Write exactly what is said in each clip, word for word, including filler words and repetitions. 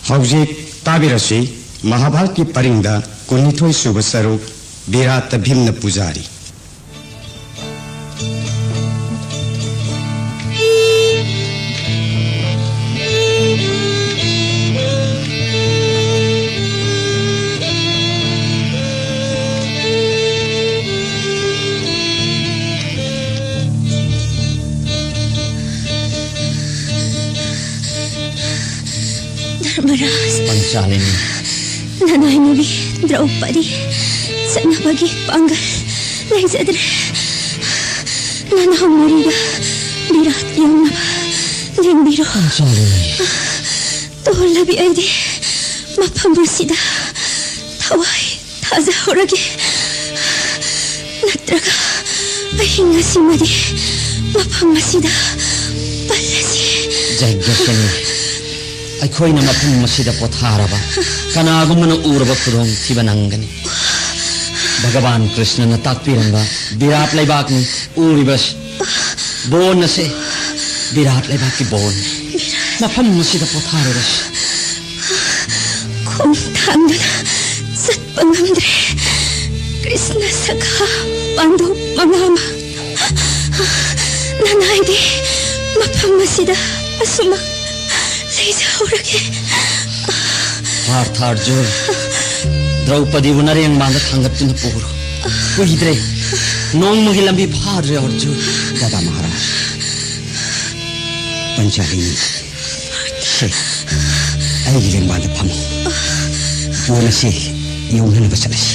हौजिक ताबिरसी महाभारत की परिंदा कुनिथोई सुब सरुक विराट भीमन पुजारी पंचालिनी ननाइनुबी द्रौपदी सन्नबगी पांगल लैजद्रे ननामुरिगा विराट यौनबा लिंबिरो पंचालिनी तोलबी आइदे मफमसिदा थवाई थाजाहरगे नत्रगा अहिंगसिमदि मफमसिदा पल्लसी जयगसनी अखोइना मफम मसिदा पोथारबा कनागुमन उरबा खुदोंग थिबा नंगनी भगवान कृष्ण न ताकपिरंबा विराट लैबाकनी उरिबस बोन से विराट लैबाक की बोन मफम मसिदा पोथारबस खोम थांगना सत्पंगमद्रे कृष्ण सखा पांडु मंगामा ननाइदे मफम मसिदा असुमा पार्थ अर्जुन द्रौपदी नरेंग मांग थांगतुन पुरो कुहिद्रे नोंगमगी लंबी फारे अर्जुन दादा महाराज पंचालिनी से आई लेंग मांग फमो बोल से यौनन बचलसी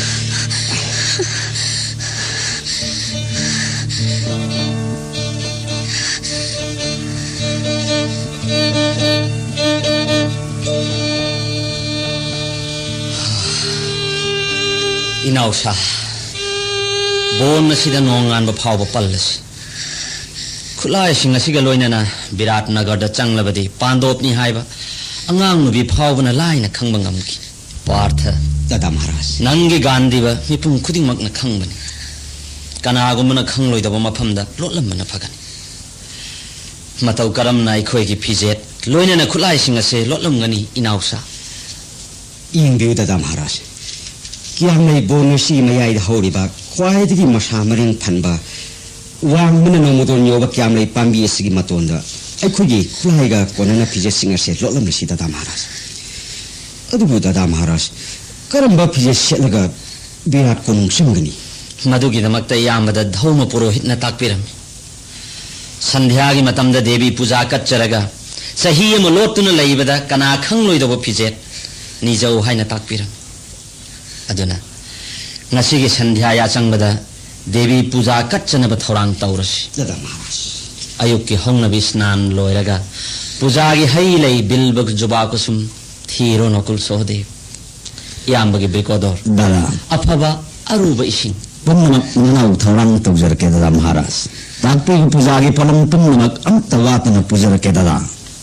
इनाउसा बोन सिदा नोंगान फाव पल्लस खुलाय सिंग सिगा लोइनना विराट नगर द चंगलबदी पांडोपनी हाइबा अंगांग नुबी फावना लाइना खंग ngам기 पार्थ दादा महाराज नंगी गांधीबा मिपुम खुदिंग मकना खंगबनी कनागुमना खंगलोइदबा मफमदा लोटलमना फगनी मतौ करमना इखोइगी फिजेट लोइनना खुलाय सिंग असे लोटलमगनी इनाउसा इंबिउ दादा महाराज क्या नहीं बोनसी मयाई हौरीबा ख्वाइदगी मसा मरिंग फनबा वांगमन नोमदोन योबा क्या नहीं पांबी एसिगी मतोंदा अखुगी खुलाइगा कोनना फिजे सिंग से लोटलमसी दादा महाराज अदुबु दादा महाराज करंबा फिजे सेलगा विराट को नुंगसंगनी मधुगी दमकता यामदा धौम पुरोहित न ताकपिरम संध्यागी मतमदा देवी पूजा कच्चरगा सही म लोटुन लैबदा कना खंगलोइदबो फिजे निजौ हाइना ताकपिरम अदुना नसीगे संध्या या चंगबदा देवी पूजा कच्चनब थौरांग तौरसी दादा महाराज अयुक की हंगनबी स्नान लोयरगा पूजागी हई लई बिलबग जुबा कुसुम थीरो नकुल सोहदेव यामबगी ब्रिकोदोर दादा अफबा अरुब इसिंग पुनमक ननाउ थौरांग तौजरके दादा महाराज ताकपी पूजागी फलम पुनमक अमत वातन पूजरके दादा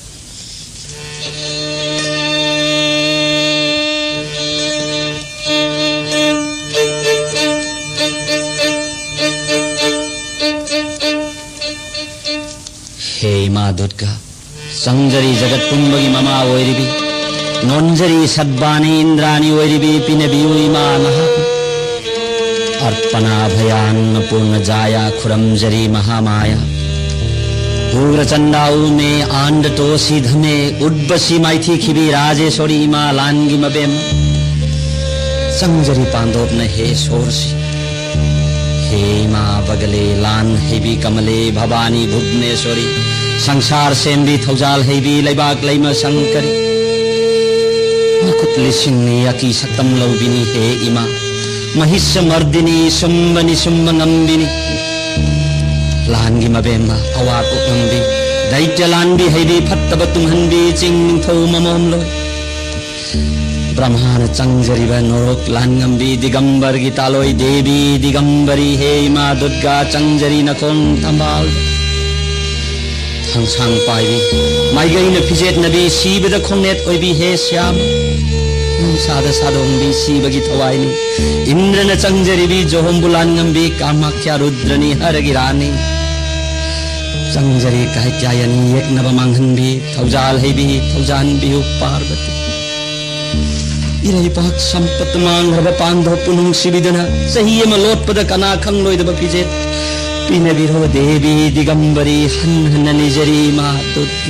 हे माँ दुर्गा संजरी जगत पुंबगी ममा ओरिबी नोंजरी सद्बानी इंद्राणी ओरिबी पिनबी उइमा महा अर्पणा भयान पूर्ण जाया खुरमजरी महामाया उग्र चंडाऊ में आंड तोसी धमे उड्बसी माइथी खिबी राजेश्वरी माँ लांगी मबेम संजरी पांडोप न हे सोरसी हे माँ बगले लान हेबी कमले भवानी भुवनेश्वरी संसार सेंबी थौजाल हेबी लैबाक लैमा शंकरी नकुत लिसिंगनी अकी सतम लौबिनी हे इमा महिष मर्दिनी सुम्बनी सुम्बंगंबिनी लांगी मबेमा अवाको अंबी दैत्य लांबी हेबी फत्तब तुम्हंबी चिंग थौ ममोम लो ब्रह्मांड चंजरी नोरोक लांगंबी दिगंबर गीतालोई देवी दिगंबरी हे माँ दुर्गा चंजरी नकों तंबाल थांसांग पाइबी माइगई न फिजेट नबी सीबद खोंगनेत ओइबी हे श्याम सादा सादोंबी सीबगी थवाइनी इंद्र न चंजरी भी जोहम बुलांगंबी कामाख्या रुद्रनी हरगिरानी चंजरी कह क्या यानी एक नब मांगन भी थौजाल है भी थौजान भी पार्वती इरई पाक संपत मांग रब पांधो पुनुंग सिबिदना सही में लोटपद कना खंग लोइदब पिजे पिने बिरो देवी दिगंबरी हन हन निजरी मा दुर्गी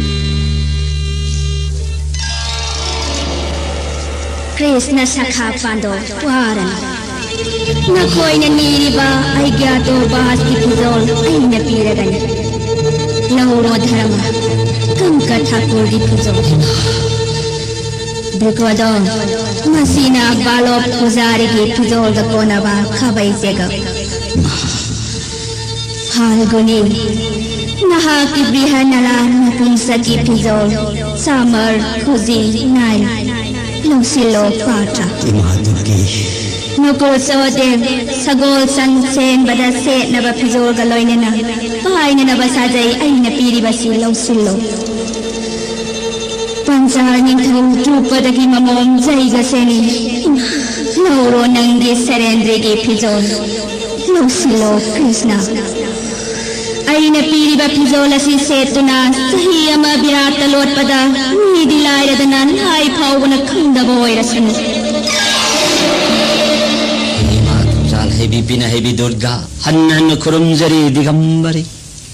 कृष्ण सखा पांडो वारन नखोइना नीरिबा आइग्यातो बास्ति फिजोल आइना पीरगनी लौरो धर्म कंका ठाकुर दी फिजोल बिकोदो मसीना बालो पुजारी की फिजोल द कोनाबा खबै सेगा फाल्गुनी नहा की बिहानला नपुंसा की फिजोल सामर खुजी नाई लौसिलो पाटा इमादुकी नुकुल सोदेव सगोल संसेन बदा से नब फिजोल गलोइनेना पाइने नब साजै आइना पीरिबसी लौसिलो पंचानी थम ट्रुपदगी ममोम जैगा सेनी लौरो नंगी सरेंद्र की फिजोल लौसिलो कृष्णा आइना पीरिबा फिजोल असि सेतुना सही अमा बिरात लोटपदा नीदी लाइरदना लाई फाउबना खंदब ओइरसन हेमा थौजाल हेबी पिना हेबी दुर्गा हन्न हन्न खुरुमजरी दिगंबरी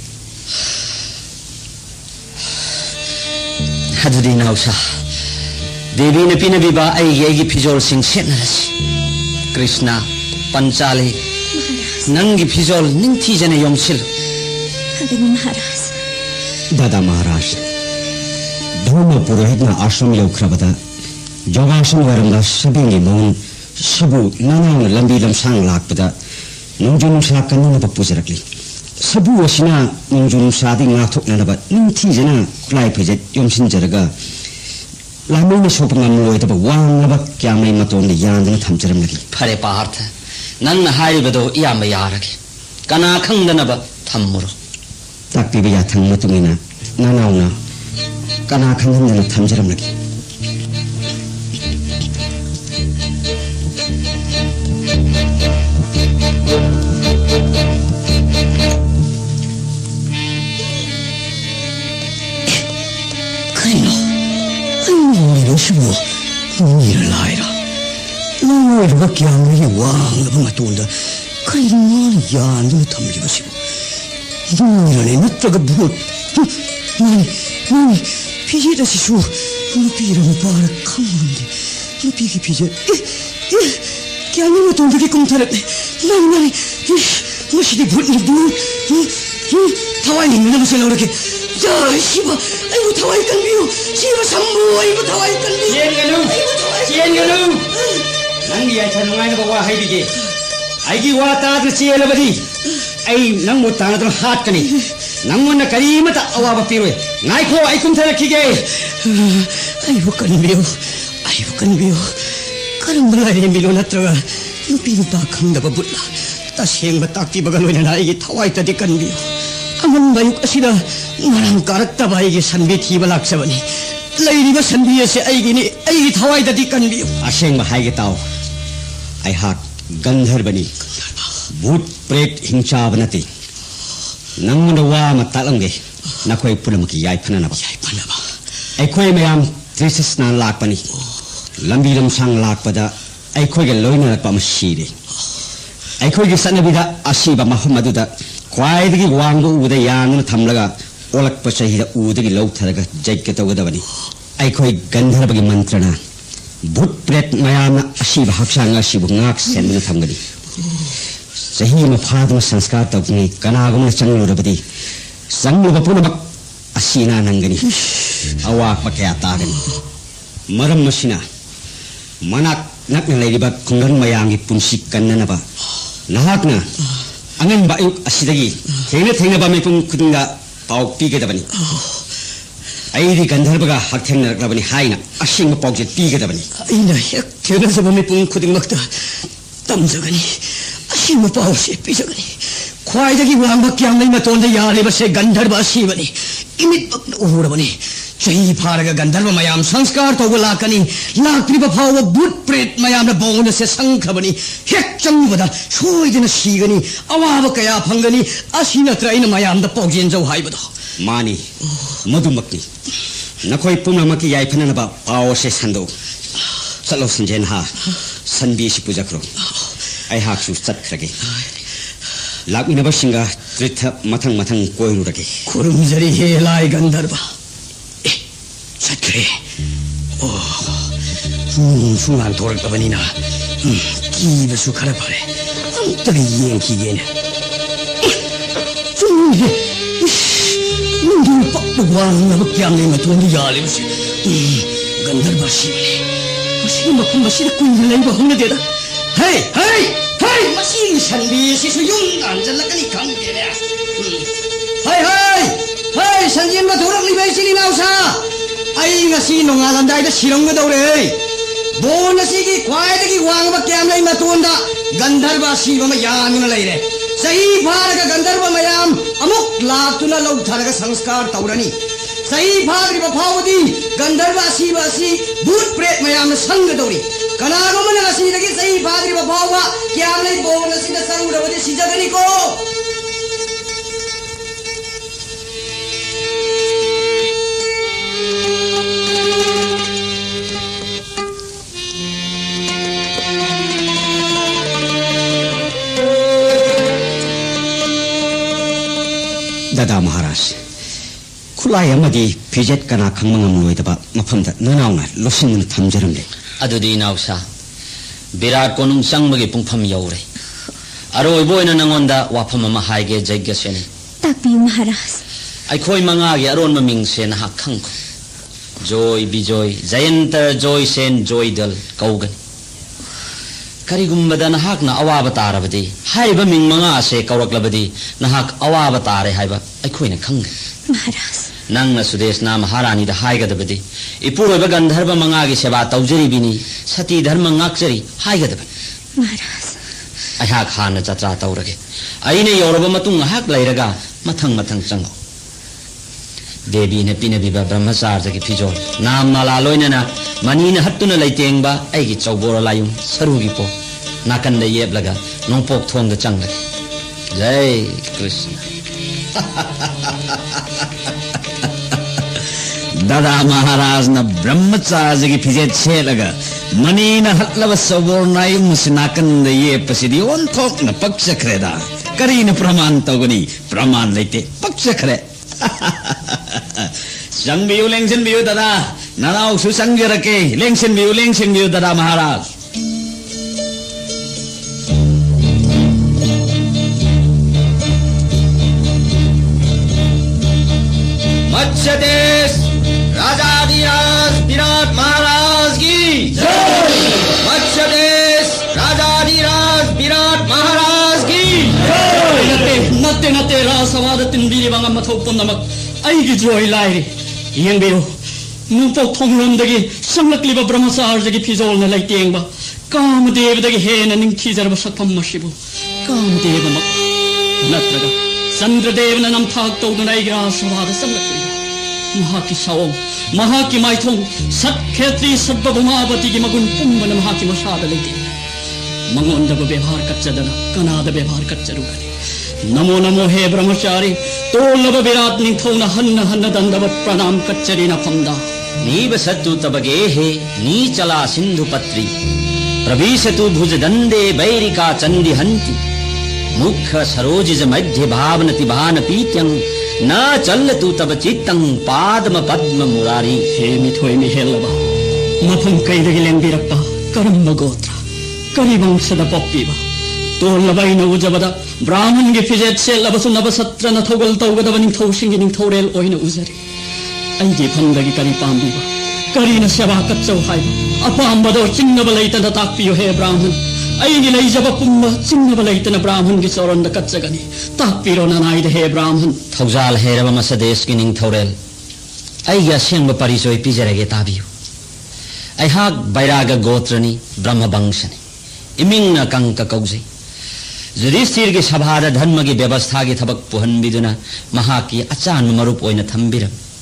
हदुदी नाउसा देवी ने पिना बिबा आइगी आइगी फिजोल सिंह सेनरसी कृष्णा पंचाली नंगी फिजोल निंथी जने योमसिल महाराज दादा महाराज धर्म पुरोहित ना आश्रम यौख्रबदा जोगासन वरमदा सबिंगी मोन सबु नाना लंबी लमसांग लाकपदा नोंजुन सा कन्नब पुजरकली सबु वसिना नोंजुन सादि नाथोकनब निंथी जना खुलाई फेजे योमसिन जरगा लामैन सोपंगम लोयदब वांगब क्यामै मतोन यानदन थमजरमलगी फरे पार्थ नन्न हाइबदो इयाम यारगे कना खंगदनब थम्मुरो ताकपीब याथंग मतुंगिना नानाउना कना खंगदन थमजरमलगी Sumo, Nira Lyra. No, I look young, you wang of Matunda. Kain Yan, you tell me, you know, not like a boat. Nani, Nani, Pidget as you, no Peter of Bar, come on, no Piggy Pidget. Can you not only come to it? Nani, what should they put in the boat? How I never say, okay. Shiva, I would how I can view. Shiva Sambu, I would how I can view. Chiengalu, Chiengalu. Nangi, I can mind about what I did. I give water to Chielabadi. I nang would turn to Harkany. Nang one a Karimata our period. Naiko, I couldn't tell a kigay. I can view. I can view. Karambala and Milonatra. You people back on the Babula. Tashing Bataki Bagalwin and I get how I can view. Among by Asida, Maran Karata by Sanbit Hibalak Savani. Lady was Sandia say, I eat how I that he can be. Asheng Mahagetao. I had Gandharbani. Boot break Hinchavanati. Nangawa Matalange. Nakoi Pulamaki Yaipanaba. Equa Mayam, Tristis Nan Lakpani. Lambilam Sang Lakpada. Equa Loina Pamashiri. Equa Sanabida Ashiba Mahamaduda. Quietly wango with a yan tamlaga, Olak Pasahida Udi low taraga, jacket over the body. I call Gandharabagi Mantrana. Boot bread Mayana Ashiva Hapsanga, she would not send the family. Sahim of Father Sanskart of me, Kanagum Changrabadi. Sang of a Punabak Asina Nangani. Awa Pakatagan. Maram Machina. Manak Nakna Ladybug Kungan Mayangi Punshik Kananaba. Nahakna. Angan ba yung asidagi. Tingna tingna ba may pong kudunga paog piga dabani. Ay di Gandharbaga hakten na rabani hay na asing mapog jet piga dabani. Ay na yak tingna sa ba may pong kudung magda tamzagani. Asing mapog siya pisagani. Kway dagi wang bakyang may maton na yari ba siya Gandharba asibani. Imit bag na uhura bani. चही फारगा गंधर्व मयाम संस्कार तौब लाकनी लाक्रिब फाव भूत प्रेत मयाम bone से संखबनी हेक चंगबदा सोइदन सीगनी अवाब कया फंगनी असि नत्र इन मयाम the पौजेन जौ हाइबदो मानी मधुमक्ति नखोई पुनमकी याइफननबा पाव से संदो चलो संजन हा संबी सि पूजकरो आई हाक्सु चतखरगे लाकमिनबा सिंगा तीर्थ मथंग मथंग कोइरुरगे खुरुमजरी हे लाय गंधर्व चतखरे ओ सुनान थोरकबनिना कीबसु खरा फरे अमतरी येंखिगेने चुंगे मुंडी पक्वान नब क्यामने मतुंदी यालेबसि गंधर्व शिवले मसी मकुम मसी कुंज लेबा होने देदा हे हे हे मसी संबी सिसु युं अंजलकनी खंगेले हे हे हे संजिन मथुरक लिबैसिनि नाउसा आई ngasi nongalamdai da siranggadore bon asigi khwaidagi wangba kyam lei matonda gandharva siba ma yanuna leire sahi bharaga gandharva mayam amuk laktuna lautharaga sanskar taurani sahi bhagri bafawadi gandharva siba si bhut pret mayam sangadori kanago mana asini dagi sahi bhagri bafawa kyam lei bon asida sarudawadi sijagani ko दादा महाराज खुलाई अमदी fidget कना खंगमंगम लोइदबा मफमदा ननाउना लोसिंगन थमजरमले अदुदी नाउसा Virat कोनुंग संगमगे पुंगफम you're अरोइबोइना नंगोंदा वाफम अमा हाइगे जैग्य सेने ताकपियु महाराज अखोई मंगागे अरोन ममिंग से नहा खंगो जोय बिजोय जयंतर जोय Sen जोयदल कौगन करिगुम्बदा नहाकना अवाब तारबदी हाइबा Ming मंगा से कौरकलबदी नहाक अवाब तारे हाइबा अखोइना खंग महाराज नंगना सुदेशना महारानी दा हाइगदबदी इपुरोइबा गंधर्व मंगागे सेवा तौजरीबिनी सती धर्म ngakjari हाइगदब महाराज अहाक हान जत्रा तौरगे अइने यौरब मतुंग हाक लैरगा मथंग मथंग चंगो देवी ने पिनबिबा ब्रह्मचार्य की फिजोल नाम माला लोइनना मनीन हत्तुना लैतेंगबा आइगी चौबोर लायुम सरुगी पो नाकन द येबलगा नोंपोक थोंग द चंगले जय कृष्ण दादा महाराज न ब्रह्मचार्य की फिजेट छेलगा मनीन हत्लब चौबोर नायुम नाकन द ये पसिदी ओन थोक न पक्ष खरेदा करीन प्रमाण तौगनी प्रमाण लैते पक्ष खरे संबियु लेंगसन बियु दादा ननाउ सु संगरके लेंगसन बियु लेंगसन बियु दादा महाराज मत्स्य देश राजाधिराज विराट महाराज की जय मत्स्य देश राजाधिराज विराट महाराज की जय नते नते नते रासवाद तिनबिरि बांगा मथौ पुनमक आइगी जोय लाइरे यंगबेरो नुपो थोंगरमदगी संलक्लिबा ब्रह्मचार्य की फिजोल न लैतेंगबा कामदेवदगी हेन निंखिजरब सत्फम मशिबु कामदेवमक नत्रगा चंद्रदेवन नमथाक तौदुना आइगी रासवाद संलक्लिबा महाकी साओं महाकी माइथों सत्खेत्री सर्वभूमावती की मगुन पुंबन महाकी मशाद लैते मंगोंदब व्यवहार कच्चदना कनाद व्यवहार कच्चरुगनि नमो नमो हे ब्रह्मचारी तोलब विराट निथौना हन्न हन्न दंडव प्रणाम कच्चरी नफमदा नीब सत्तु तबगे हे नी चला सिंधु पत्री प्रवीशतु भुज दंडे बैरिका चंदी हंति मुख सरोजिज मध्य भावनति भान पीत्यं न चलतु तब चित्तं पादम पद्म मुरारी हे मिथोय मिहेलबा मफम कैदगी लेंबिरक्का करम गोत्र करी वंशद पप्पीबा तोलबाई न उजबदा ब्राह्मण की फिजेट से लबसु नबसत्र न थोगल तौगदब निथौ सिंगी निथौरेल ओइन उजरी अइगे फंदगी करी पांबीबा करी न सेवा कच्चौ हाइबा अपांबदो चिन्नब लैतन ताक्पियो हे ब्राह्मण अइगे लैजब पुंब चिन्नब लैतन ब्राह्मण की चौरंद कच्चगनी ताक्पिरो ननाइद हे ब्राह्मण थौजाल हेरब मसदेश की निथौरेल अइगे असेंब परिचय पिजरगे ताबियो अहाक बैराग गोत्रनी ब्रह्म वंशनी इमिंग कंक कौजै युधिष्ठिर की सभा धर्म की व्यवस्था की थबक पुहनबिदुना महाकी अचान मरुप ओइन थंबिरम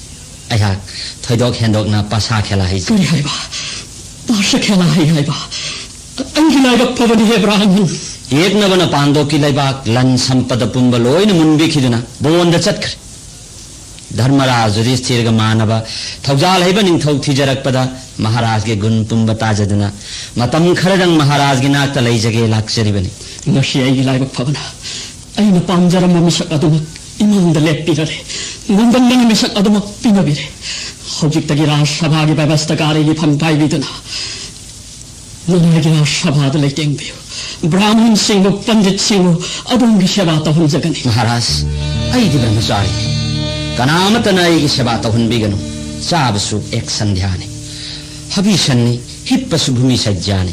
ꯑꯩꯍꯥꯛ ꯊꯣꯏꯗꯣꯛ ꯍꯦꯟꯗꯣꯛꯅ ꯄꯥꯁꯥ ꯈꯦꯂꯥ ꯍꯩ ꯀꯔꯤ ꯍꯥꯏꯕ ꯄꯥꯁꯥ ꯈꯦꯂꯥ ꯍꯩ ꯍꯥꯏꯕ ꯑꯩꯒꯤ ꯂꯥꯏꯕꯛ ꯐꯕꯅꯤ ꯍꯦ ꯕ꯭ꯔꯥꯍꯃꯟ ꯌꯦꯛꯅꯕꯅ ꯄꯥꯟꯗꯣꯛꯀꯤ ꯂꯩꯕꯥꯛ ꯂꯟ ꯁꯝꯄꯗ ꯄꯨꯝꯕ ꯂꯣꯏꯅ ꯃꯨꯟꯕꯤꯈꯤꯗꯨꯅ ꯕꯣꯟꯗ ꯆꯠꯈ꯭ꯔꯦ ꯙꯔꯃꯔꯥꯖ ꯌꯨꯙꯤꯁꯊꯤꯔꯒ ꯃꯥꯟꯅꯕ ꯊꯧꯖꯥꯜ ꯍꯩꯕ ꯅꯤꯡꯊꯧ ꯊꯤꯖꯔꯛꯄꯗ ꯃꯍꯥꯔꯥꯖꯒꯤ ꯒꯨꯟ ꯄꯨꯝꯕ ꯇꯥꯖꯗꯨꯅ ꯃꯇꯝ ꯈꯔꯗꯪ ꯃꯍꯥꯔꯥꯖꯒꯤ ꯅꯥꯛꯇ ꯂꯩꯖꯒꯦ ꯂꯥꯛꯆꯔꯤꯕꯅꯤ ꯉꯁꯤ ꯑꯩꯒꯤ ꯂꯥꯏꯕꯛ ꯐꯕꯅ ꯑꯩꯅ ꯄꯥꯝꯖꯔꯝꯕ ꯃꯤꯁꯛ ꯑꯗꯨꯃꯛ ꯏꯃꯥꯡꯗ ꯂꯦꯞꯄꯤꯔꯔꯦ ꯅꯣꯡꯗꯝꯕꯒꯤ ꯃꯤꯁꯛ ꯑꯗꯨꯃꯛ ꯄꯤꯅꯕꯤꯔꯦ ꯍꯧꯖꯤꯛꯇꯒꯤ ꯔꯥꯖ ꯁꯚꯥꯒꯤ ꯕꯦꯕꯁꯇꯥꯀꯥꯔꯤꯒꯤ ꯐꯝ ꯄꯥꯏꯕꯤꯗꯨꯅ ꯅꯅꯥꯏꯒꯤ ꯔꯥꯖ ꯁꯚꯥꯗ ꯂꯩꯇꯦꯡꯕꯤꯌꯨ ꯕ꯭ꯔꯥꯍꯃꯟꯁꯤꯡꯕꯨ ꯄꯟꯗꯤꯠꯁꯤꯡꯕꯨ ꯑꯗꯣꯝꯒꯤ ꯁꯦꯕꯥ ꯇꯧꯍꯟꯖꯒꯅꯤ ꯃꯍꯥꯔꯥꯖ ꯑꯩꯗꯤ ꯕ꯭ꯔꯍ꯭ꯃꯆꯥꯔꯤ ꯀꯅꯥꯃꯠꯇꯅ ꯑꯩꯒꯤ ꯁꯦꯕꯥ ꯇꯧꯍꯟꯕꯤꯒꯅꯨ ꯆꯥꯕꯁꯨ ꯑꯦꯛ ꯁꯟꯙ꯭ꯌꯥꯅꯤ ꯍꯕꯤꯁꯟꯅꯤ ꯍꯤꯞꯄꯁꯨ ꯚꯨꯃꯤ ꯁꯩꯖ꯭ꯌꯥꯅꯤ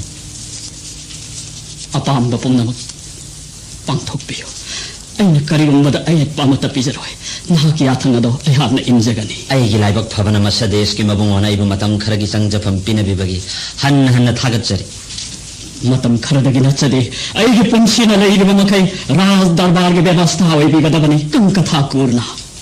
ꯑꯄꯥꯝꯕ ꯄꯨꯝꯅꯃꯛ ꯄꯥꯡꯊꯣꯛꯄꯤꯌꯨ ꯑꯩꯅ ꯀꯔꯤꯒꯨꯝꯕꯗ ꯑꯌꯦꯠꯄ ꯑꯃꯠꯇ ꯄꯤꯖꯔꯣꯏ ꯅꯍꯥꯛꯀꯤ ꯌꯥꯊꯪ ꯑꯗꯣ ꯑꯩꯍꯥꯛꯅ ꯏꯟꯖꯒꯅꯤ ꯑꯩꯒꯤ ꯂꯥꯏꯕꯛ ꯐꯕꯅ ꯃꯁꯗꯦꯁꯀꯤ ꯃꯕꯨꯡꯉꯣꯅ ꯑꯩꯕꯨ ꯃꯇꯝ ꯈꯔꯒꯤ ꯆꯪꯖꯐꯝ ꯄꯤꯅꯕꯤꯕꯒꯤ ꯍꯟꯅ ꯍꯟꯅ ꯊꯥꯒꯠꯆꯔꯤ ꯃꯇꯝ ꯈꯔꯗꯒꯤ ꯅꯠꯆꯗꯦ ꯑꯩꯒꯤ ꯄꯨꯟꯁꯤꯅ ꯂꯩꯔꯤꯕ ꯃꯈꯩ ꯔꯥꯖ ꯗꯔꯕꯥꯔꯒꯤ ꯕꯦꯕꯁꯊꯥ ꯑꯣꯏꯕꯤꯒꯗꯕꯅꯤ ꯀꯪꯀꯊꯥ ꯀꯨꯔꯅ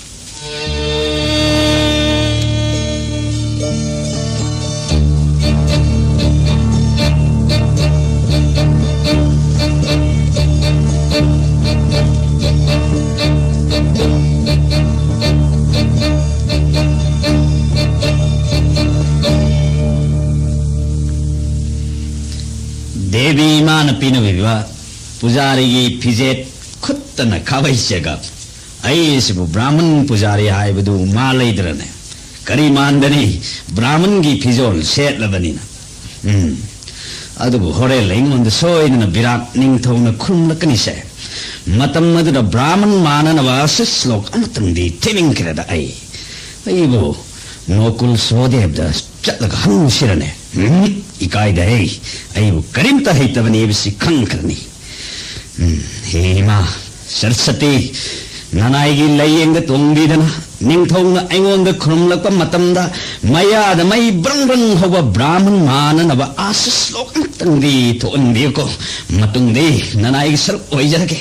देवी मान पीनबिबा पुजारी फिजेट खुत्तना खावैसेगा ऐसिबु ब्राह्मण पुजारी हाइबदु मा लैद्रने करी मानदनी ब्राह्मण की फिजोल सेटलबनिना हम्म अदुबु होरे लैंगोंद सोइदना विराट निंगथौना खुमलकनिसे मतम मदुदा ब्राह्मण माननवा श्लोक अमतंदी थेमिंग्रेदा ऐ ऐबु नोकुल सोदेबदा चतलगा हंसिरने हम्म इकायदा है अयु करीमता है तबने बिसी खंकरनी हेमा सरस्वती ननाईगी लयेंग तोंगीदना निंगथौना अयंगोंद खुरमलक मतमदा मयाद मई ब्रंग ब्रंग होबा ब्राह्मण माननब आस श्लोक तंगी थोंदिको मतुंगदे ननाईगी सर ओइजरके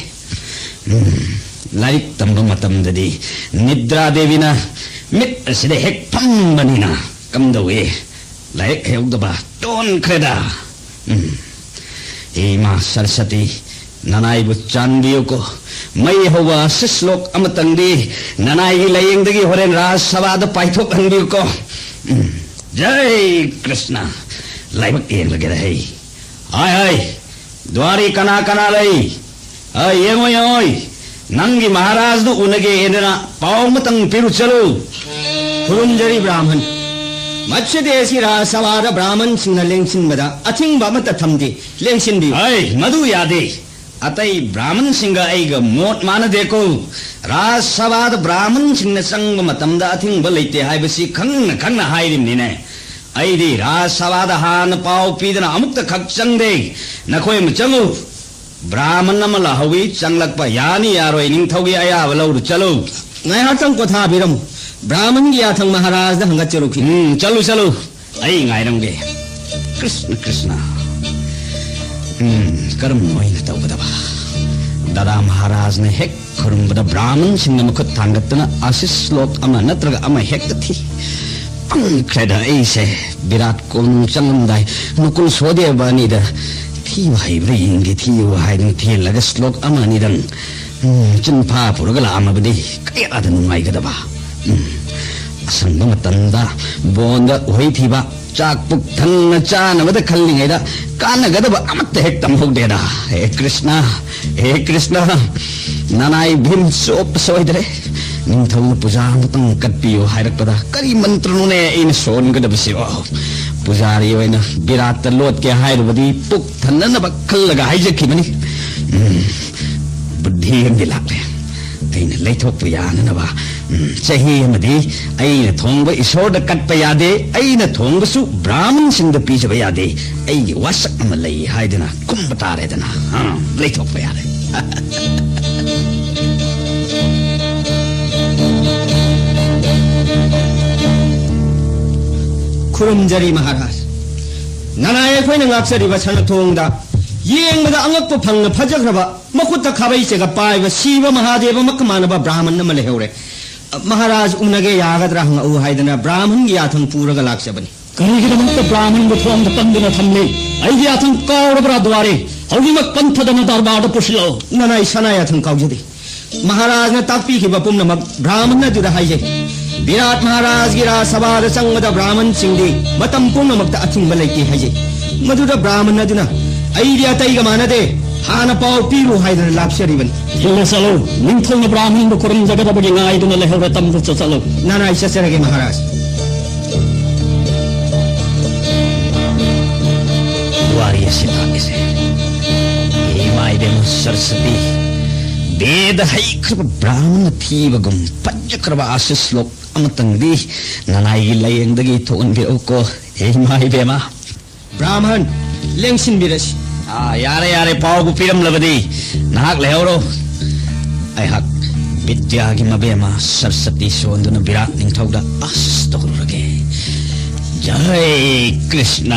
लाइक तंब मतमददी निद्रा देवीना मित असिदे हेक फंबनिना कमदवे लाइक हेउदबा टोन क्रेदा हेमा सरस्वती ननाईबु चांदियोको मई होवा श्लोक अमतंदी ननाईगी लयेंगदगी होरेन राज सभाद पाइथोकहंदियोको जय कृष्ण लाइबक येंगलगेदा है हाय हाय द्वारी कना कना लई हाय येंगो येंगोय नंगी महाराज दु उनगे एदना पावमतंग पिरु चलो खुरुमजरी ब्राह्मण मत्स्यदेशी राजसभाद ब्राह्मण सिंह लेंसिनबदा अथिंबा मत थमदे लेंसिनबी हाय मधु यादे अतई ब्राह्मण सिंह ऐग मोट मानदेको राजसभाद ब्राह्मण सिंह संग मतमदा अथिंब लेते हाइबसी खंग खंग हाइरिमनिने ऐदी राजसभाद हान पाव पीदना अमुक्त खक चंगदे नखोय म चंगु ब्राह्मण अम लहवी चंगलक यानी यारोय निंगथौगी अयाब लौरु चलो ngayhatang kotha biram ब्राह्मण की याथंग महाराज द हंगत चलुखी हम्म चलो चलो आई गायरंगे कृष्ण कृष्ण हम्म कर्म होइन तौबदबा दादा महाराज ने हेक खुरुंबद ब्राह्मण सिंह मखुत थांगतना आशीष श्लोक अमा नत्रग अमा हेक थी पंखदा ऐसे विराट कोन चंगमदाय नुकुल सोदे बानीदा थी भाई ब्रेंगे थी वाई थी लग श्लोक अमा निदं चिंफा पुरगला अमबदे कयाद नुंगाइगदबा असंग मतंदा बोंद होई थीबा चाक पुक थंग चानबद खल्लिंगैदा कानगदब अमत हेक तमहोगदेदा हे कृष्ण हे कृष्ण ननाई भीम सोप सोइदरे निंथौ पूजा मतंग कटपियो हाइरकदा करी मंत्रनुने इन सोनगदबसिओ पुजारी ओइना विराट लोट के हाइरबदी पुक थननब खल्लगा हाइजखिबनी बुद्धि दिलाले अैन लेथोप याननबा चही अमदी अैन थोंग ईश्वर कटप यादे अैन थोंगसु ब्राह्मण सिंह पीजब यादे अैगी वासक अम लई हाइदना कुंभ तारेदना हां लेथोप यादे खुरुमजरी महाराज ननाय अखोइना ngaksariba sana thongda yengbada angakpa phangna phajagraba makutta khabaisega paiba siva mahadeva makmanaba brahman nama lehore महाराज उनगे यागद्रा हंगउ हाइदना ब्राह्मण की याथं पूरग लाक्सबनी करिगिदमंत ब्राह्मण को थोंग पंदना थमले अइगी याथं कौरबरा द्वारे हौगिमक पंथदन दरबार पुछलो नना इसना याथं काउजदे महाराज ने तापी की बपुम ब्राह्मण दुदा हाइजे विराट महाराज की राज सभा संगद ब्राह्मण सिंह मतम पुनमक अथिंग लेते हाइजे मधुद ब्राह्मण अदुना अइगी अतैग मानदे हाना पाव पीरु हाइदन लाक्सरिबन हिले चलो निंथोंग ब्राह्मण को खुरम जगदबगे गाइदुना लेहर तम चलो नना इससरगे महाराज वारिय सितांगे से ये माइबे सरस्वती वेद हैख्रब ब्राह्मण थीबगुम पंचक्रब आशिष श्लोक अमतंगदी ननाई लयंगदगी थोनबिओको हे माइबे मा ब्राह्मण लेंसिन बिरस आ यारे यारे पाव पिरम लबदी नाक लेहरो अहक विद्या की मबेमा सरस्वती सोंदुन विराट निंथौदा आशिष तोरगे जय कृष्ण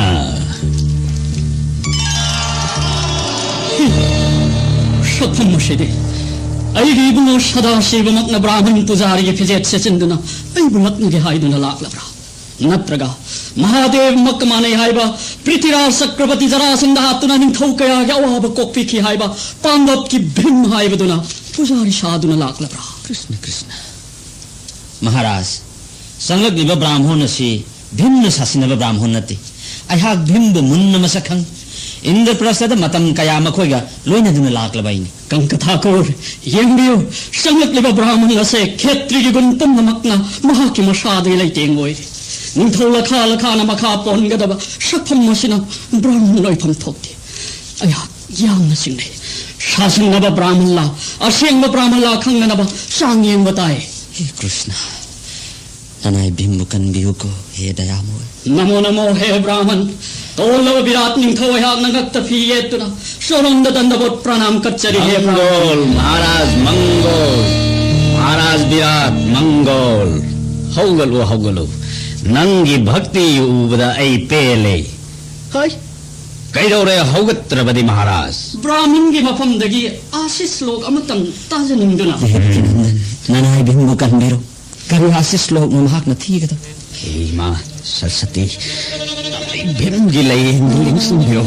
सत्थम मुशेदे अइगी बुनो सदाशिव मक्न ब्राह्मण पुजारी फिजेत सेचंदुना अइबु लक्नगे हाइदुना लाक्लब्रा नत्रगा महादेव मक माने हाइबा पृथ्वीराज चक्रवर्ती जरासंध हातुना निंथौ कया अवाब कोक्पी की हाइबा पांडव की भीम हाइबदुना पुजारी साधुना लाक्लब्रा कृष्ण कृष्ण महाराज संगलिब ब्राह्मण से भिन्न शासिनब ब्राह्मण नते अहाक भिम्ब मुन्न मसखं इंद्रप्रस्थ मतम कया मखोइगा लोइनदुना लाक्लबाइनी कंकथाकोर येंबियो संगलिब ब्राह्मण से क्षेत्री की गुण पुम्मकना महा की मसादे लैतेंगोय निंथौ लखा लखा न मखा पोनगदब सफम मसिना ब्राह्मण लोइफम थोक्ते अया यामन सिंगे शासनब ब्राह्मण ला असेंग ब्राह्मण ला खंगनब सांगेंग बताए हे कृष्ण ननाई भिम्बुकन बियुको हे दयामोय नमो नमो हे ब्राह्मण तोलव विराट निंथौ या नगत फियेतुना सोरंद दंडवत प्रणाम कच्चरी हे मंगल महाराज मंगल महाराज विराट मंगल हौगलो हौगलो नंगी भक्ति उबदा ऐ पेले हाय कैदौरे हौगत्रबदी महाराज ब्राह्मण की मफमदगी आशीष श्लोक अमतंग ताजनिंदुना ननाई भिम्बुकन बिरो कभी आशीष श्लोक महाक नथीगदा हे मां सरस्वती भिम जी लई इंद्रिंग सुनियो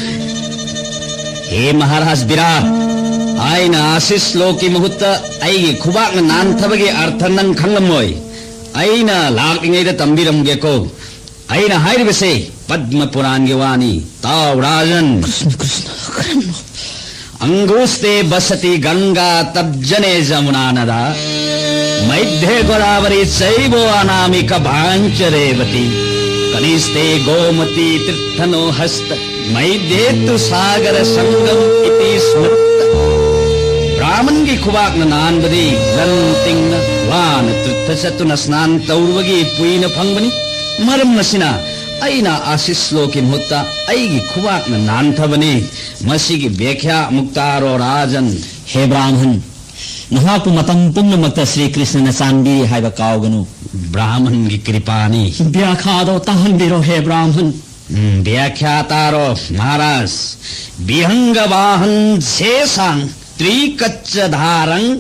हे महाराज विराट आइना आशीष श्लोक की मुहूर्त ऐगी खुबाक नानथबगी अर्थ नंग खंगमोय आइना लागिंगैदा तंबिरमगेको आइना हाइरबसे पद्म पुराण की वाणी ताव राजन कृष्ण कृष्ण अंगुस्ते बसती गंगा तब्जने जमुना नदा मैध्ये गोदावरी चैवो अनामिक भांचरेवती कनिष्ठे गोमती तीर्थनो हस्त मैध्ये तु सागर संगम इति स्मृत ब्राह्मण की खुबाक नान बदी लन तिंग वान तीर्थ चतुन स्नान तौरवगी पुइन फंगबनी मरम नसिना अइना आशीष श्लोक की मुहूर्त अइगी खुबाक नान थबनी मसी की व्याख्या मुक्तारो राजन हे ब्राह्मण नहाकु मतम पुण्यमक्त श्री कृष्ण ने चांदी हाइब काउगनु ब्राह्मण की कृपानी व्याख्यादो तहन बिरो हे ब्राह्मण व्याख्या तारो महाराज विहंग वाहन शेषांग त्रिकच्च धारंग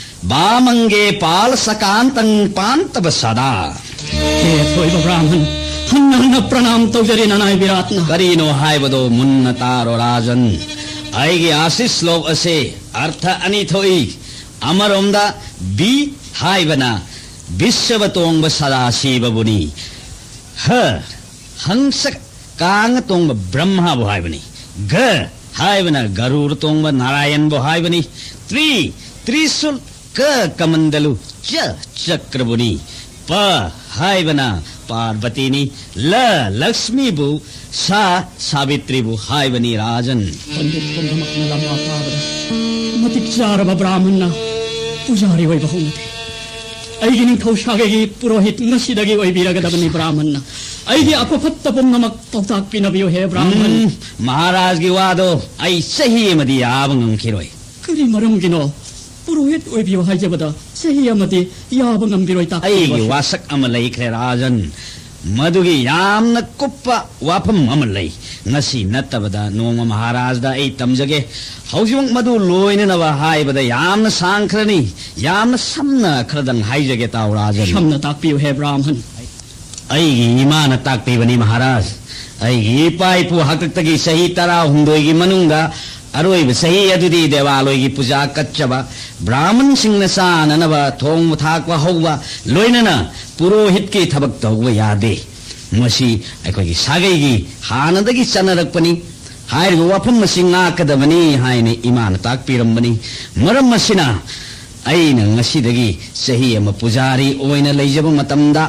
बामंगे पाल सकांतं पांतव सदा हे थोइब ब्राह्मण हन्न प्रणाम तौजरी ननाय विराटना करीनो हाइबदो मुन्न तारो राजन आइगे आशीष श्लोक असे अर्थ अनि थोई अमरोमदा बी हाइबना विश्व तोंग सदा शिव बुनी ह हंस कांग तोंग ब्रह्मा बो हाइबनी ग हाइबना गरुड़ तोंग नारायण बो हाइबनी त्रि त्रिशूल क कमंडलु च चक्र बुनी प हाइबना पार्वतीनी ल लक्ष्मी बु सा सावित्री बु हाइबनी राजन पंडित पुंगमकन लम्मा पाबदा मतिचार ब्राह्मणना पुजारी वै बहुमते अइगिनि थौसागेगी पुरोहित नसिदगी वै बिरगदबनी ब्राह्मणना अइगी अपफत्त पुंगमक तौताक पिनबियो हे ब्राह्मण महाराज की वादो आई सही मदी आबंगम खिरोय करी मरम गिनो पुरोहित ओइ बियो हाइजबदा सही अमदी याबंगम बिरोय ता आई वासक अम लैख्रे राजन मधुगी यामन कुप्प वाफम अम लै ngasi nattabada noma maharajda ai tamjage haujung madu loinanaba haibada yamna sangkhrani yamna samna khradang haijage taw rajan samna takpiu he brahman ai gi imana takpibani maharaj ai gi pai pu hakaktagi sahi tara hundoi gi manungda aroi ba sahi adudi devaloi gi puja katchaba brahman singna sananaba thong thakwa hauwa loinana purohit ki thabak tawwa yade masi aikoi sagai gi hanadagi chanarakpani hairigo wafam masi ngakadabani haine imana takpirambani maram masina aina ngasidagi sahi ama pujari oina leijaba matamda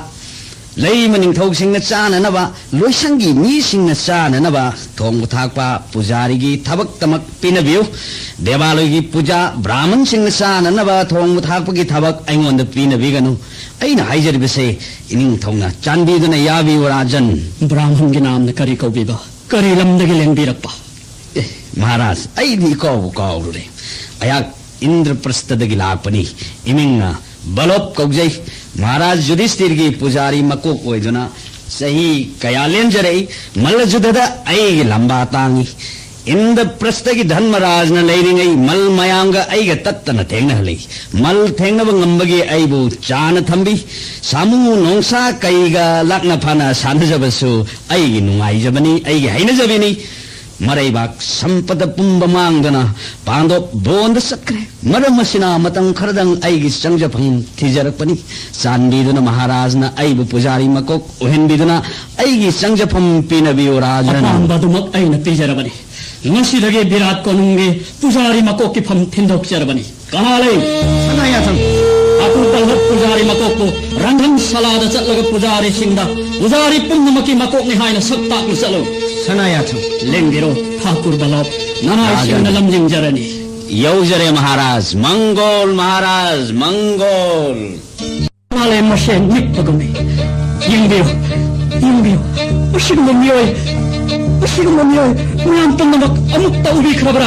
leima ningthau singna chananaba loisangi mi singna chananaba thong thakpa pujari gi thabak tamak pinabiu devaloi gi puja brahman singna chananaba thong thakpa gi thabak aingonda pinabiganu aina haijaribase ining thongna chandiduna yabi rajan brahman gi namna kari kaubiba kari lamdagi lengbirakpa eh maharaj ai di ko ko re ayak indraprastadagi lakpani iminga balop kaujai महाराज युधिष्ठिर की पुजारी मकोक ओइदुना सही कयालेन जरई मल्ल जुददा आई लंबा तांगी इंद्रप्रस्थ की धर्मराज न लेरिंगई मल मयांग आई तत्तन थेंगना हले मल थेंगब ngambagi aibu chana thambi samu nongsa kaiga lakna phana sanjabsu ai nungai jabani ai haina jabini मरैबाक संपद पुंब मांगदना पांदो बोंद सक्रे मरम मसिना मतंग खरदंग आईगी संजफंग थिजरपनी चांदीदुना महाराजना आईबु पुजारी मकोक ओहेनबिदुना आईगी संजफम पिनबियो राजन अपांबदुमक आईना पिजरबनी ngasidige virat konunge pujari makok ki pham thindok jarabani kanale sanayatham aku dalhat pujari makok ko randham salada chatlaga pujari singda pujari punnamaki makok ni haina sakta ku chalo sanayatham lengbiro thakur balop nanai lamjing jarani yaujare maharaj mangol maharaj mangol kanale mashe nipagami yingbiro yingbiro usigum miyoi usigum miyoi Muyam pengamak amuk tak ubi kerabra.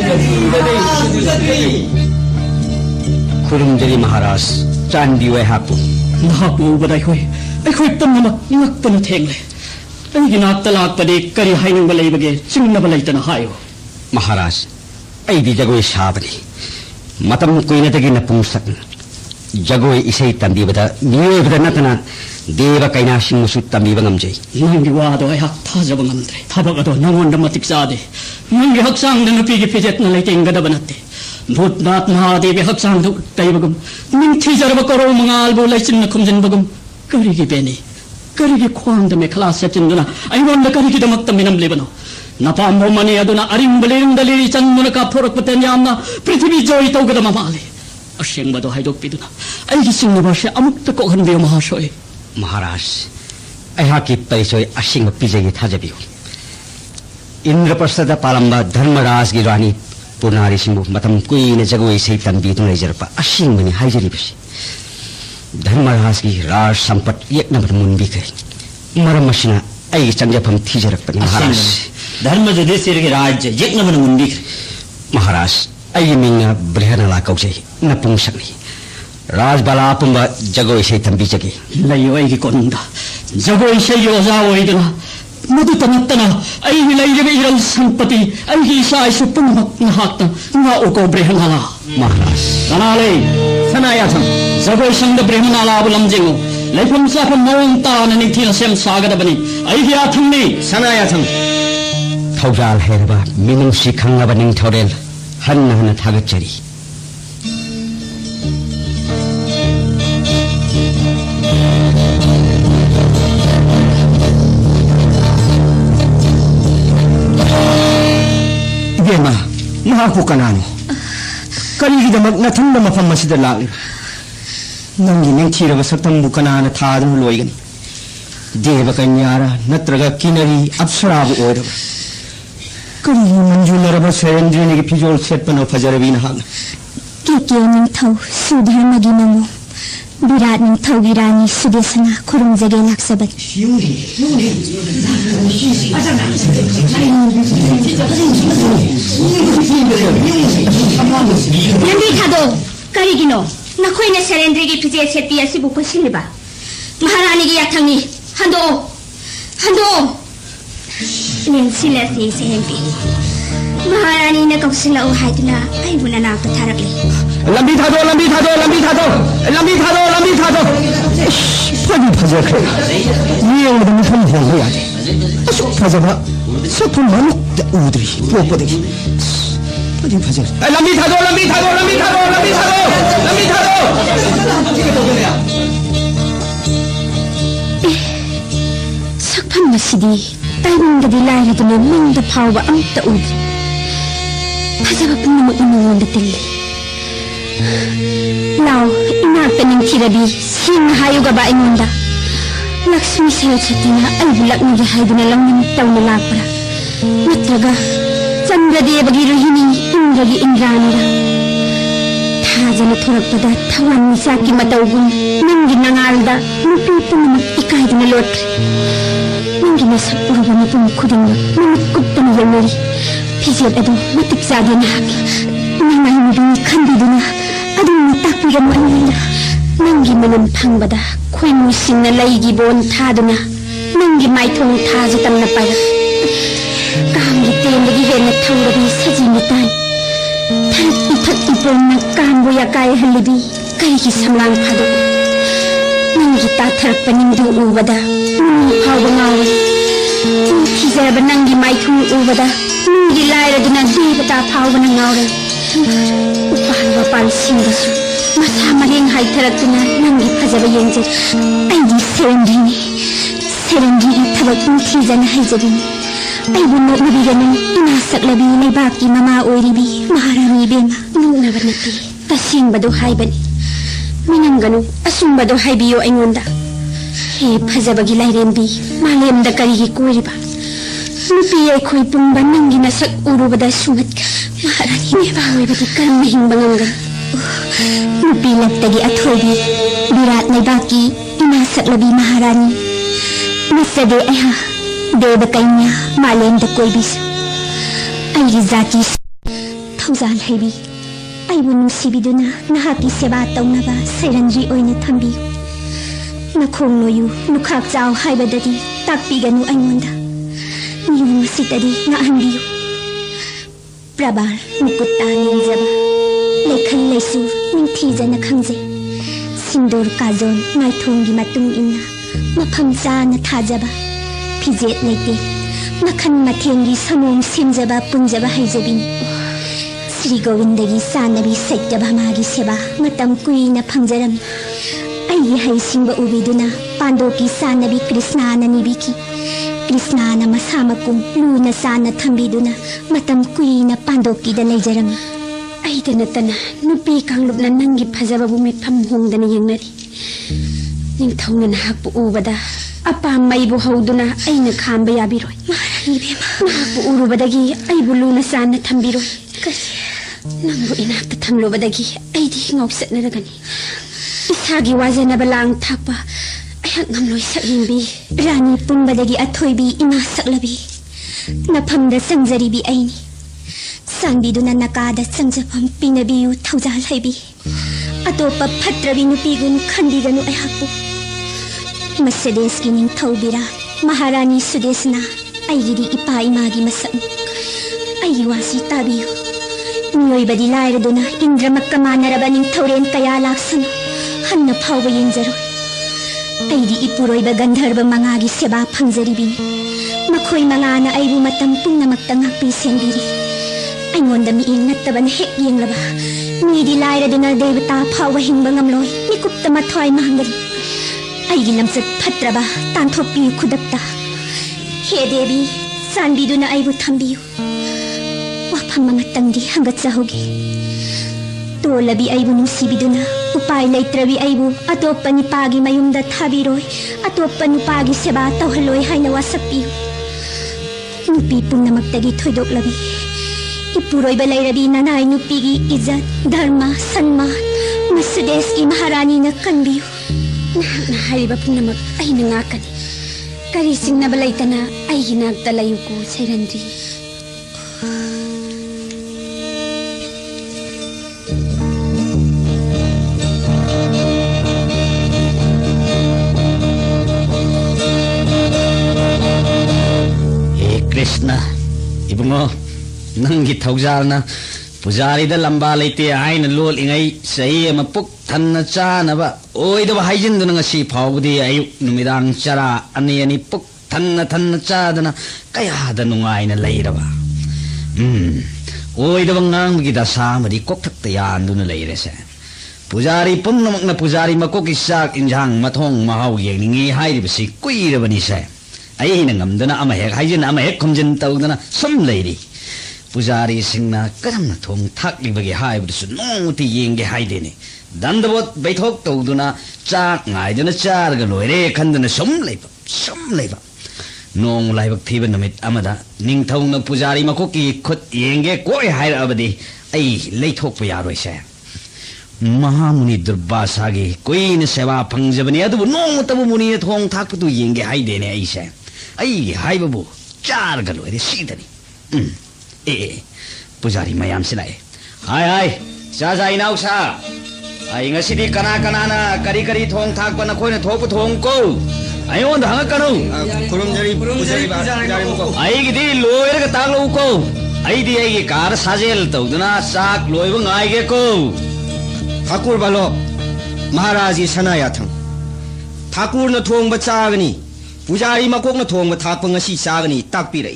Kurum jadi maharaj candi wai hapu. Nahapu badai hoi. Ai hoi pengamak ngak penu tengle. Ai ginak talak pade kari hainung balai bage singna balai tana hayo. Maharaj, ai di jagoi sabani. Matam kuina tagi napung sak. Jagoi isai tandi bada nioi bada natana Deva kaina simusu tambi bangamjai. Nangi wado ay hak thaja bangamdre. Thabak ado nangonda matik sade. Nangi hak sang na napigi pijet na laiting gada banate. Bhutnath Mahadevi hak sang du tay bagum. Ning thijar bakaro mangal bo laichin na kumjin bagum. Kari gi beni. Kari gi khwang da me khalas yachin duna. Ay wonda kari gi damak taminam lebano. Napam mo mani aduna arim balim daliri chanduna ka phorak paten yamna prithvi joy tau gada mamale. Asyeng bado haidok piduna. Ay gi sing na bashe amuk ta ko han be mahashoy. महाराज अहा की परिचय असिंग पिजगी थाजबियो इंद्रप्रस्थ पालंबा धर्मराज की रानी पुनारी सिंह मतम कुईने जगोई से तंबी तुम रेजरपा असिंग मनी हाइजरीबसी धर्मराज की राज संपत एक नंबर मुंबी करे मरम मसिना आई चंजफम थिजरपनी महाराज धर्म युधिष्ठिर की राज्य एक नंबर मुंबी महाराज आई मिंगा ब्रहनला कौजै नपुंसकनी राजबाला पुंबा जगोई से तंबी जगे लयोई की कोनंदा जगोई से योजा ओइदना मधु तनत्तना आई लैजबे इरल संपत्ति आई ईसा सुपुंमक नहात ना ओको ब्रह्मनाला महाराज सनाले सनायाथम जगोई संग ब्रह्मनाला बुलमजेंगो लेफम साफम मोंता ननिथिल सेम सागदबनी आई याथमनी सनायाथम थौजाल हेरबा मिनुं सिखंगबा निंथौरेल हन्ना हन्ना थागचरी Bema, mahaku kanano. Kali kita mak nathun na mafam masida lagi. Nangi neng tira basaktam bukanana thadun loigan. Deva kanyara natraga kinari apsarabu oida. Kali manju naraba serendri negi pijol setpano fajarabina hang. Kiki ning thau sudhar magi namu. Virat ning thau girani sudesana kurum jage laksabat. Nandi khado kari gino nakhoi na serendri gi pije sepi asibu pasiliba. Maharani gi yathangni hando hando ꯂꯦꯟꯁꯤꯜꯂꯁꯤ ꯁꯦꯟꯕꯤ ꯃꯍꯥꯔꯥꯅꯤꯅ ꯀꯧꯁꯤꯜꯂꯛꯎ ꯍꯥꯏꯗꯨꯅ ꯑꯩꯕꯨ ꯅꯅꯥꯛꯇ ꯊꯥꯔꯛꯂꯤ ꯂꯝꯕꯤ ꯊꯥꯗꯣ ꯂꯝꯕꯤ ꯊꯥꯗꯣ ꯂꯝꯕꯤ ꯊꯥꯗꯣ ꯂꯝꯕꯤ ꯊꯥꯗꯣ ꯂꯝꯕꯤ ꯊꯥꯗꯣ ꯐꯗꯤ ꯐꯖꯈ꯭ꯔꯦ ꯌꯦꯡꯕꯗ ꯃꯐꯝ ꯍꯣꯡꯕ ꯌꯥꯗꯦ ꯑꯁꯨꯛ ꯐꯖꯕ ꯁꯛꯐꯝ ꯑꯃꯨꯛꯇ ꯎꯗ꯭ꯔꯤ ꯄꯣꯛꯄꯗꯒꯤ ꯐꯗꯤ ꯐꯖꯈ꯭ꯔꯦ ꯂꯝꯕꯤ ꯊꯥꯗꯣ ꯂꯝꯕꯤ ꯊꯥꯗꯣ ꯂꯝꯕꯤ ꯊꯥꯗꯣ ꯂꯝꯕꯤ ꯊꯥꯗꯣ ꯂꯝꯕꯤ ꯊꯥꯗꯣ ꯁꯛꯐꯝ ꯑꯁꯤꯗꯤ ꯇꯥꯏꯕꯪꯗꯗꯤ ꯂꯥꯏꯔꯗꯨꯅ ꯃꯪꯗ ꯐꯥꯎꯕ ꯑꯃꯠꯇ ꯎꯗ꯭ꯔꯤ ꯐꯖꯕ ꯄꯨꯝꯅꯃꯛꯅ ꯃꯉꯣꯟꯗ ꯇꯤꯜꯂꯤ ꯂꯥꯎ ꯏꯅꯥꯛꯇ ꯅꯤꯡꯊꯤꯔꯕꯤ ꯁꯦꯡꯅ ꯍꯥꯏꯌꯨꯒꯕ ꯑꯩꯉꯣꯟꯗ ꯂꯛꯁꯃꯤ ꯁꯔꯁꯋꯇꯤꯅ ꯑꯩꯕꯨ ꯂꯛꯅꯒꯦ ꯍꯥꯏꯗꯨꯅ ꯂꯧꯅꯤꯡ ꯇꯧꯅ ꯂꯥꯛꯄ꯭ꯔꯥ ꯅꯠꯇ꯭ꯔꯒ ꯆꯟꯗ꯭ꯔꯗꯦꯕꯒꯤ ꯔꯣꯍꯤꯅꯤ ꯏꯟꯗ꯭ꯔꯒꯤ ꯏꯟꯗ꯭ꯔꯥꯅꯤꯔ ꯊꯥꯖꯅ ꯊꯣꯔꯛꯄꯗ ꯊꯋꯥꯟ ꯃꯤꯆꯥꯛꯀꯤ ꯃꯇꯧꯒꯨꯝ ꯅꯪꯒꯤ ꯅꯉꯥꯜꯗ ꯅꯨꯄꯤ ꯄꯨꯝꯅꯃꯛ ꯏꯀꯥꯏꯗꯨꯅ ꯂꯣꯠꯈ꯭ꯔꯦ ꯅꯪꯒꯤ ꯅꯁꯛ ꯎꯔꯨꯕ ꯃꯤꯄꯨꯝ ꯈꯨꯗꯤꯡꯃꯛ ꯃꯃꯤꯠ ꯀꯨꯞꯇꯅ ꯌꯦꯡꯅꯔꯤ ꯐꯤꯖꯦꯠ ꯑꯗꯨ ꯃꯇꯤꯛ ꯆꯥꯗꯦꯅ ꯍꯥꯏ ꯅꯪ ꯑꯩꯕꯨ ꯈꯟꯕꯤꯗꯨꯅ ꯑꯗꯨꯝꯅ ꯇꯥꯛꯄꯤꯔꯝꯃꯨ ꯑꯩꯉꯣꯟꯗ ꯅꯪꯒꯤ ꯃꯅꯝ ꯐꯪꯕꯗ ꯈꯣꯏꯃꯨꯁꯤꯡꯅ ꯂꯩꯒꯤ ꯕꯣꯟ ꯊꯥꯗꯨꯅ ꯅꯪꯒꯤ ꯃꯥꯏꯊꯣꯡ ꯊꯥꯖ ꯇꯝꯅ ꯄꯥꯏꯔꯛ ꯀꯥꯡꯒꯤ ꯇꯦꯟꯗꯒꯤ ꯍꯦꯟꯅ ꯊꯧꯔꯕꯤ ꯁꯖꯤ ꯃꯤꯇꯥꯟ ꯊꯔꯛ ꯏꯊꯛ ꯏꯄꯣꯝꯅ ꯀꯥꯡꯕꯨ ꯌꯥꯀꯥꯏꯍꯜꯂꯤꯕꯤ ꯀꯔꯤꯒꯤ ꯁꯝꯂꯥꯡ ꯐꯥꯗꯣꯛ ꯅꯪꯒꯤ ꯇꯥꯊꯔꯛꯄ ꯅꯤꯡꯗꯨ ꯎꯕꯗ ꯅꯨꯃꯤ ꯐꯥꯎꯕ ꯉꯥꯎꯏ ꯊꯤꯖꯔꯕ ꯅꯪꯒꯤ ꯃꯥꯏꯊꯣꯡ ꯎꯕꯗ ꯅꯪꯒꯤ ꯂꯥꯏꯔꯗꯨꯅ ꯗꯦꯕꯇꯥ ꯐꯥꯎꯕꯅ ꯉꯥꯎꯔꯦ ꯎꯄꯥꯜ ꯋꯥꯄꯥꯜꯁꯤꯡꯗꯁꯨ ꯃꯁꯥ ꯃꯔꯦꯡ ꯍꯥꯏꯊꯔꯛꯇꯨꯅ ꯅꯪꯒꯤ ꯐꯖꯕ ꯌꯦꯡꯖꯔꯤ ꯑꯩꯒꯤ ꯁꯦꯔꯦꯟꯗ꯭ꯔꯤꯅꯤ ꯁꯦꯔꯦꯟꯗ꯭ꯔꯤꯒꯤ ꯊꯕꯛ ꯅꯤꯡꯊꯤꯖꯅ ꯍꯩꯖꯕꯤꯅꯤ ꯑꯩꯕꯨ ꯅꯣꯛꯅꯕꯤꯒꯅꯨ ꯏꯅꯥ ꯁꯛꯂꯕꯤ ꯂꯩꯕꯥꯛꯀꯤ ꯃꯃꯥ ꯑꯣꯏꯔꯤꯕꯤ ꯃꯍꯥꯔꯥꯅꯤ ꯏꯕꯦꯝꯃ ꯅꯣꯛꯅꯕ ꯅꯠꯇꯦ ꯇꯁꯦꯡꯕꯗꯣ ꯍꯥꯏꯕꯅꯤ ꯃꯤꯅꯝꯒꯅꯨ ꯑꯆꯨꯝꯕꯗꯣ ꯍꯥꯏꯕꯤꯌꯨ ꯑꯩꯉꯣꯟꯗ ꯍꯦ ꯐꯖꯕꯒꯤ ꯂꯥꯏꯔꯦꯝꯕꯤ ꯃꯥꯂꯦꯝꯗ ꯀꯔꯤꯒꯤ ꯀꯣꯏꯔꯤꯕ ꯅꯨꯄꯤ ꯑꯩꯈꯣꯏ ꯄꯨꯝꯕ ꯅꯪꯒꯤ ꯅꯁꯛ ꯎꯔꯨꯕꯗ ꯁꯨꯡꯒꯠꯈ꯭ꯔꯦ ꯃꯍꯥꯔꯥꯅꯤ ꯏꯕꯦꯝꯃ ꯑꯣꯏꯕꯗꯤ ꯀꯔꯝꯅ ꯍꯤꯡꯕ ꯉꯝꯒꯅꯤ ꯅꯨꯄꯤ ꯂꯛꯇꯒꯤ ꯑꯊꯣꯏꯕꯤ ꯕꯤꯔꯥꯠ ꯂꯩꯕꯥꯛꯀꯤ ꯏꯅꯥ ꯁꯛꯂꯕꯤ ꯃꯍꯥꯔꯥꯅꯤ ꯅꯆꯗꯦ ꯑꯩꯍꯥꯛ ꯗꯦꯕ ꯀꯩꯅ꯭ꯌꯥ ꯃꯥꯂꯦꯝꯗ ꯀꯣꯏꯕꯤꯁꯨ ꯑꯩꯒꯤ ꯖꯥꯇꯤ ꯊꯧꯖꯥꯜ ꯍꯩꯕꯤ ꯑꯩꯕꯨ ꯅꯨꯡꯁꯤꯕꯤꯗꯨꯅ ꯅꯍꯥꯛꯀꯤ ꯁꯦꯕꯥ ꯇꯧꯅꯕ ꯁꯩꯔꯟꯗ꯭ꯔꯤ ꯑꯣꯏꯅ ꯊꯝꯕꯤꯌꯨ ꯅꯈꯣꯡ ꯅꯣꯌꯨ ꯂꯨꯈꯥꯛ ꯆꯥꯎ ꯍꯥꯏꯕꯗꯗꯤ ꯇꯥꯛꯄꯤꯒꯅꯨ ꯑꯩꯉꯣꯟꯗ ꯅꯤꯌꯣꯝ ꯑꯁꯤꯗꯗꯤ ꯉꯥꯛꯍꯟꯕꯤꯌꯨ ꯄ꯭ꯔꯕꯥꯔ ꯃꯨꯀꯨꯠ ꯇꯥ ꯅꯤꯡꯖꯕ ꯂꯩꯈꯜ ꯂꯩꯁꯨ ꯅꯤꯡꯊꯤꯖꯅ ꯈꯪꯖꯩ ꯁꯤꯟꯗꯣꯔ ꯀꯥꯖꯣꯟ ꯃꯥꯏꯊꯣꯡꯒꯤ ꯃꯇꯨꯡ ꯏꯟꯅ ꯃꯐꯝ ꯆꯥꯅ ꯊꯥꯖꯕ ꯐꯤꯖꯦꯠ ꯂꯩꯇꯦ ꯃꯈꯟ ꯃꯊꯦꯜꯒꯤ ꯁꯃꯣꯡ ꯁꯦꯝꯖꯕ ꯄꯨꯟꯖꯕ ꯍꯩꯖꯕꯤꯅꯤ ꯁ꯭ꯔꯤ ꯒꯣꯕꯤꯟꯗꯒꯤ ꯆꯥꯟꯅꯕꯤ ꯁꯩꯇꯚꯥꯃꯥꯒꯤ ꯁꯦꯕꯥ ꯃꯇꯝ ꯀꯨꯏꯅ ꯐꯪꯖꯔꯝꯃꯤ ꯑꯩꯒꯤ ꯍꯩꯁꯤꯡꯕ ꯎꯕꯤꯗꯨꯅ ꯄꯥꯟꯗꯣꯞꯀꯤ ꯆꯥꯟꯅꯕꯤ ꯀ꯭ꯔꯤꯁꯅꯥꯅ ꯅꯤꯕꯤꯈꯤ ꯀ꯭ꯔꯤꯁꯅꯥꯅ ꯃꯁꯥ ꯃꯀꯨꯝ ꯂꯨꯅ ꯆꯥꯟꯅ ꯊꯝꯕꯤꯗꯨꯅ ꯃꯇꯝ ꯀꯨꯏꯅ ꯄꯥꯟꯗꯣꯞꯀꯤꯗ ꯂꯩꯖꯔꯝꯃꯤ ꯑꯩꯗ ꯅꯠꯇꯅ ꯅꯨꯄꯤ ꯀꯥꯡꯂꯨꯞꯅ ꯅꯪꯒꯤ ꯐꯖꯕꯕꯨ ꯃꯤꯠꯐꯝ ꯍꯣꯡꯗꯅ ꯌꯦꯡꯅꯔꯤ ꯅꯤꯡꯊꯧꯅ ꯅꯍꯥꯛꯄꯨ ꯎꯕꯗ ꯑꯄꯥꯝ ꯃꯩꯕꯨ ꯍꯧꯗꯨꯅ ꯑꯩꯅ ꯈꯥꯝꯕ ꯌꯥꯕꯤꯔꯣꯏ ꯃꯍꯥꯔꯥꯅꯤ ꯏꯕꯦꯝꯃ ꯅꯍꯥꯛꯄꯨ ꯎꯔꯨꯕꯗꯒꯤ ꯑꯩꯕꯨ ꯂꯨꯅ ꯆꯥꯟꯅ ꯊꯝꯕꯤꯔꯣꯏ ꯅꯪꯕꯨ ꯏꯅꯥꯛꯇ ꯊꯝꯂꯨꯕꯗꯒꯤ ꯑꯩꯗꯤ ꯉꯥꯎꯆꯠꯅꯔꯒꯅꯤ ꯏꯁꯥꯒꯤ ꯋꯥꯖꯅꯕ ꯂꯥꯡ ꯊꯥꯛꯄ ꯑꯩꯍꯥꯛ ꯉꯝꯂꯣꯏ ꯁꯛꯌꯦꯡꯕꯤ ꯔꯥꯅꯤ ꯄꯨꯝꯕꯗꯒꯤ ꯑꯊꯣꯏꯕꯤ ꯏꯅꯥ ꯁꯛꯂꯕꯤ ꯅꯐꯝꯗ ꯆꯪꯖꯔꯤꯕꯤ ꯑꯩꯅꯤ ꯆꯥꯟꯕꯤꯗꯨꯅ ꯅꯀꯥꯗ ꯆꯪꯖꯐꯝ ꯄꯤꯅꯕꯤꯌꯨ ꯊꯧꯖꯥꯜ ꯍꯩꯕꯤ ꯑꯇꯣꯞꯄ ꯐꯠꯇ꯭ꯔꯕꯤ ꯅꯨꯄꯤꯒꯨꯝ ꯈꯟꯕꯤꯒꯅꯨ ꯑꯩꯍꯥꯛꯄꯨ ꯃꯁꯦꯗꯦꯁꯀꯤ ꯅꯤꯡꯊꯧ ꯕꯤꯔꯥꯠ ꯃꯍꯥꯔꯥꯅꯤ ꯁꯨꯗꯦꯁꯅꯥ ꯑꯩꯒꯤꯗꯤ ꯏꯄꯥ ꯏꯃꯥꯒꯤ ꯃꯁꯛꯅꯤ ꯑꯩꯒꯤ ꯋꯥꯁꯤ ꯇꯥꯕꯤꯌꯨ ꯃꯤꯑꯣꯏꯕꯗꯤ ꯂꯥꯏꯔꯗꯨꯅ ꯏꯟꯗ꯭ꯔꯃꯛꯀ ꯃꯥꯟꯅꯔꯕ ꯅꯤꯡꯊꯧꯔꯦꯟ ꯀꯌꯥ ꯂꯥꯛꯁꯅꯨ ꯍꯟꯅ ꯐꯥꯎꯕ ꯌꯦꯡꯖꯔꯣꯏ ꯑꯩꯗꯤ ꯏꯄꯨꯔꯣꯏꯕ ꯒꯟꯙꯔꯕ ꯃꯉꯥꯒꯤ ꯁꯦꯕꯥ ꯐꯪꯖꯔꯤꯕꯤꯅꯤ ꯃꯈꯣꯏ ꯃꯉꯥꯅ ꯑꯩꯕꯨ ꯃꯇꯝ ꯄꯨꯝꯅꯃꯛꯇ ꯉꯥꯛꯄꯤ ꯁꯦꯟꯕꯤꯔꯤ ꯑꯩꯉꯣꯟꯗ ꯃꯤꯠꯌꯦꯡ ꯅꯠꯇꯕꯅ ꯍꯦꯛ ꯌꯦꯡꯂꯕ ꯃꯤꯗꯤ ꯂꯥꯏꯔꯗꯨꯅ ꯗꯦꯕꯇꯥ ꯐꯥꯎꯕ ꯍꯤꯡꯕ ꯉꯝꯂꯣꯏ ꯃꯤꯀꯨꯞꯇ ꯃꯊ꯭ꯋꯥꯏ ꯃꯥꯡꯒꯅꯤ ꯑꯩꯒꯤ ꯂꯝꯆꯠ ꯐꯠꯇ꯭ꯔꯕ ꯇꯥꯟꯊꯣꯛꯄꯤꯌꯨ ꯈꯨꯗꯛꯇ ꯍꯦ ꯗꯦꯕꯤ ꯆꯥꯟꯕꯤꯗꯨꯅ ꯑꯩꯕꯨ ꯊꯝꯕꯤꯌꯨ ꯋꯥꯐꯝ ꯑꯃꯇꯪꯗꯤ ꯍꯪꯒꯠꯆꯍꯧꯒꯦ ꯇꯣꯜꯂꯕꯤ ꯑꯩꯕꯨ ꯅꯨꯡꯁꯤꯕꯤꯗꯨꯅ उपाय लेत्रबी आइबु अतोप्प निपागी मयुमदा थाबिरोय अतोप्प नुपागी सेवा तौहलोय हाइना वासपियु नुपी पुनमक्तगी थोइदोक्लबी इपुरोइबा लैरबी ननाय नुपीगी इज्जत धर्म सम्मान मसदेशकी महारानी न कनबियु नाहना हारिबा पुनमक आइना नाकनी करी सिंगनबा लैतना आइगी नाक्ता लयुको सैरंद्री कृष्ण इबुंगो नंगी थौजालना पुजारीदा लंबा लेते आइन लोल इंगै सही अमा पुक थन्न चानबा ओइदबा हाइजिनदुना ngasi फावबुदि अयुक नुमिदांग चरा अनि अनि पुक थन्न थन्न चादना कयादा नुंगाइना लैरबा हम्म ओइदबा ngangi दशा मदि कोकथक्ता यानदुना लैरेसे पुजारी पुनमकना पुजारी मकोकी साक इंजांग मथोंग महाव येंगिंगी हाइरिबसि कुइरबनि से अइना ngamdana ama hek haijin ama hek khomjin tawdana sum leiri पुजारी सिंगना करम थोंग थाकलिबगे हाइबदुसु नोंगति येंगे हाइदेने दंदबोत बैठोक तौदुना चाक ngaiduna चारगा लोइरे खंदना सम लेब सम लेब नोंग लाइबक थीब नमित अमदा निंगथौना पुजारी मकोकी खुद येंगे कोइ हाइरअबदि अइ लेथोक यारोइसे महामुनि दुर्वासागे कोइन सेवा फंगजबनि अदुबु नोंगतबु मुनि थोंग थाकपदु येंगे हाइदेने अइसे अइ हाइबबु चारगा लोइरे सीदनि ए पुजारी मयाम से लाए हाय हाय चाजा इनाउ सा आई ngasi कना कना ना करी करी थोंग थाक पन खोइन थोप थोंग को आयोन हंग कनु खुरुमजरी पुजारी पुजारी मुको आई गिदी लोयर का ताग लो को आई दी आई कार साजेल तौदना साक लोइब ngaige को ठाकुर बालो महाराज जी सनाया थंग ठाकुर न थोंग बचागनी पुजारी मकोक न थोंग थाक ngasi चागनी ताकपिरै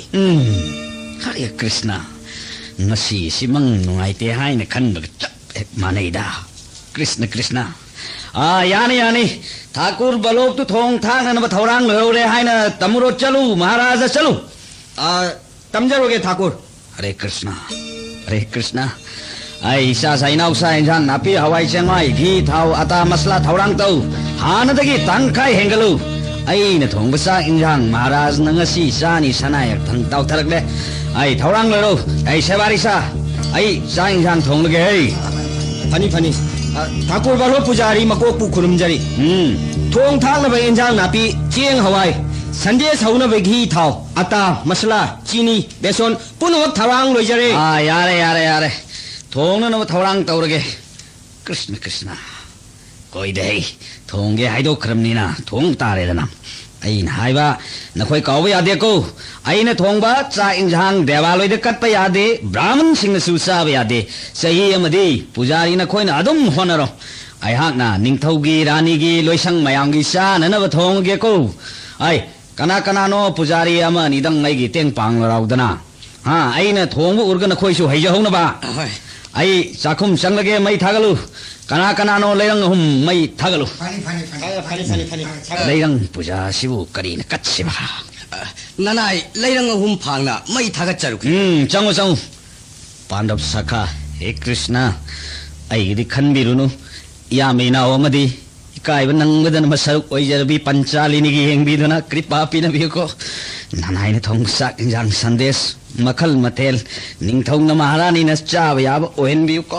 हरे Krishna ngasi simang nuaite haina khanbag chap maneida Krishna Krishna आ यानी यानी ठाकुर बलोक तो थोंग थांग न थौरांग लोरे हाइना तमुरो चलू महाराज चलू आ तमजरोगे ठाकुर हरे कृष्ण हरे कृष्ण आई सा साइनाउ सा इंजान नापी हवाई चंगाई घी थाव अता मसला थौरांग तौ हानदगी तंखाई हेंगलू अइना थोंगबसा इंजान महाराज न ngasi सानी सनायक थंग ताव थरकले आई थौरांग लरो आई सेवारी सा आई सा इंजान थोंगलगे हे फनी फनी ठाकुर बालो पुजारी मको पु खुरुमजरी हम्म थोंग थांग न इंजान नापी चेंग हवाई संदेश हौना घी थाव अता मसला चीनी बेसन पुनवक थौरांग लोइजरे आ यारे यारे यारे थोंगन न थौरांग तौरगे कृष्ण कृष्ण कोई दे थोंगे हाइदो खरमनीना थोंग तारेदना अइन हाइबा नखोय कावबा यादे को अइन थोंगबा चा इंजांग देवालोय दे कटपा यादे ब्राह्मण सिंह सुसाब यादे सही अमदी पुजारी नखोयना अदुम होनरो अयहाकना निंगथौगी रानीगी लोइसंग मयांगी सा ननब थोंगे को आई कना कनानो पुजारी अमा निदंग अइगी तेंग पांगलराउदना हां अइन थोंगबु उर्गन नखोयसु हैजहौनबा आई चाखुम चंगलगे मई थागलु कना कनानो लेरंग हुम मई थागलु फनी फनी फनी फनी फनी लेरंग पुजा सिबु करीन कच्छिबा ननाई लेरंग हुम फांगना मई थागत चरु हम्म चंगो चंगो पांडव सखा हे कृष्ण अइगिदि खनबिरुनु या मेना ओमदि इकाइब नंगदन मसरुक ओइजरबी पंचालिनिगी हेंगबिदुना कृपा पिनबिको ननाइने थोंगसा इंजांग संदेश मखल मतेल निंगथौना महारानी न चाब याब ओहेनबिको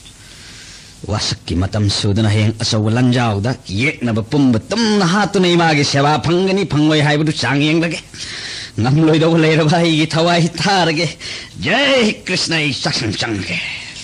वासक की मतम सुदना हेंग असौ लंजाउदा येकनब पुंब तुम हातुना इमागे सेवा फंगनी फंगोय हाइबदु चांगेंग लगे नमलोइदो लेरबाई गी थवाई थारगे जय कृष्ण सक्षम चंगे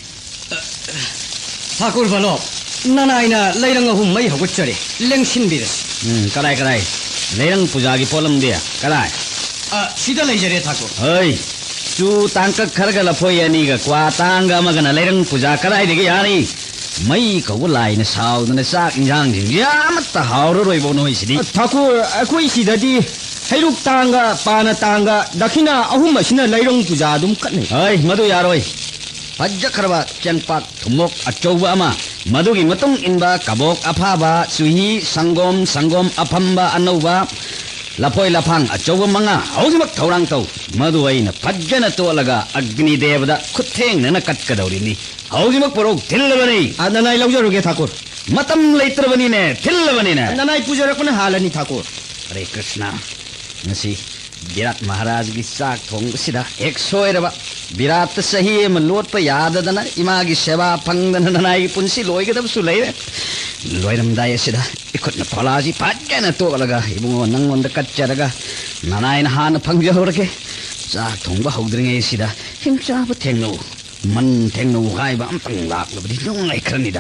ठाकुर बलो ननाइना लेरंग हुम मई हगुचरे लेंगसिनबिरस हम्म कराय कराय लेरंग पूजा की पोलम दिया कराय आ सीधा लेजरे ठाकुर ओय चू तांक खरगा लफोय अनीगा क्वा तांगा मगना लेरंग पूजा कराय दिगे यानी मई कौ लाइन साउदना चाक इंजांग यामत्ता हाउररोइबो नोइसिदि ठाकुर अखोई सिददी हैरुक तांगा पाना तांगा दखिना अहुम असिना लेरंग पूजा दुम कने हय मधु यारोय फज्जखरबा चेंपाक थुमोक अचौबा अमा मधुगी मतुंग इनबा कबोक अफाबा सुही संगोम संगोम अफम्बा अनौबा लफोय लफांग अचौबा मंगा हौजिमक थौरांग तौ मधु अइना फज्जन तोलगा अग्नि देवदा खुथेंगना कटकदौरिनी हौजिमक पुरोक थिल्लबनी ननाई लौजरोगे ठाकुर मतम लेत्रबनीने थिल्लबनीने ननाई पूजरकना हालनी ठाकुर हरे कृष्ण ngasi विराट महाराज की चाक थोंगसिदा एक सोयरबा विराट सही एम लोटप याददना इमागी सेवा फंगदना ननाई पुंसी लोइगदबसु लेरे लोइरमदाय सिदा इखुटना फलाजी फाजन तोलगा इबुंगो नंगोंद कच्चरगा ननाइन हान फंगजहरगे चाक थोंगबा हौद्रिङै सिदा हिंचाब थेंगौ मन थेंगौ हाइबा अम्तंग लाक्लबदि नुंगाइ खरनिदा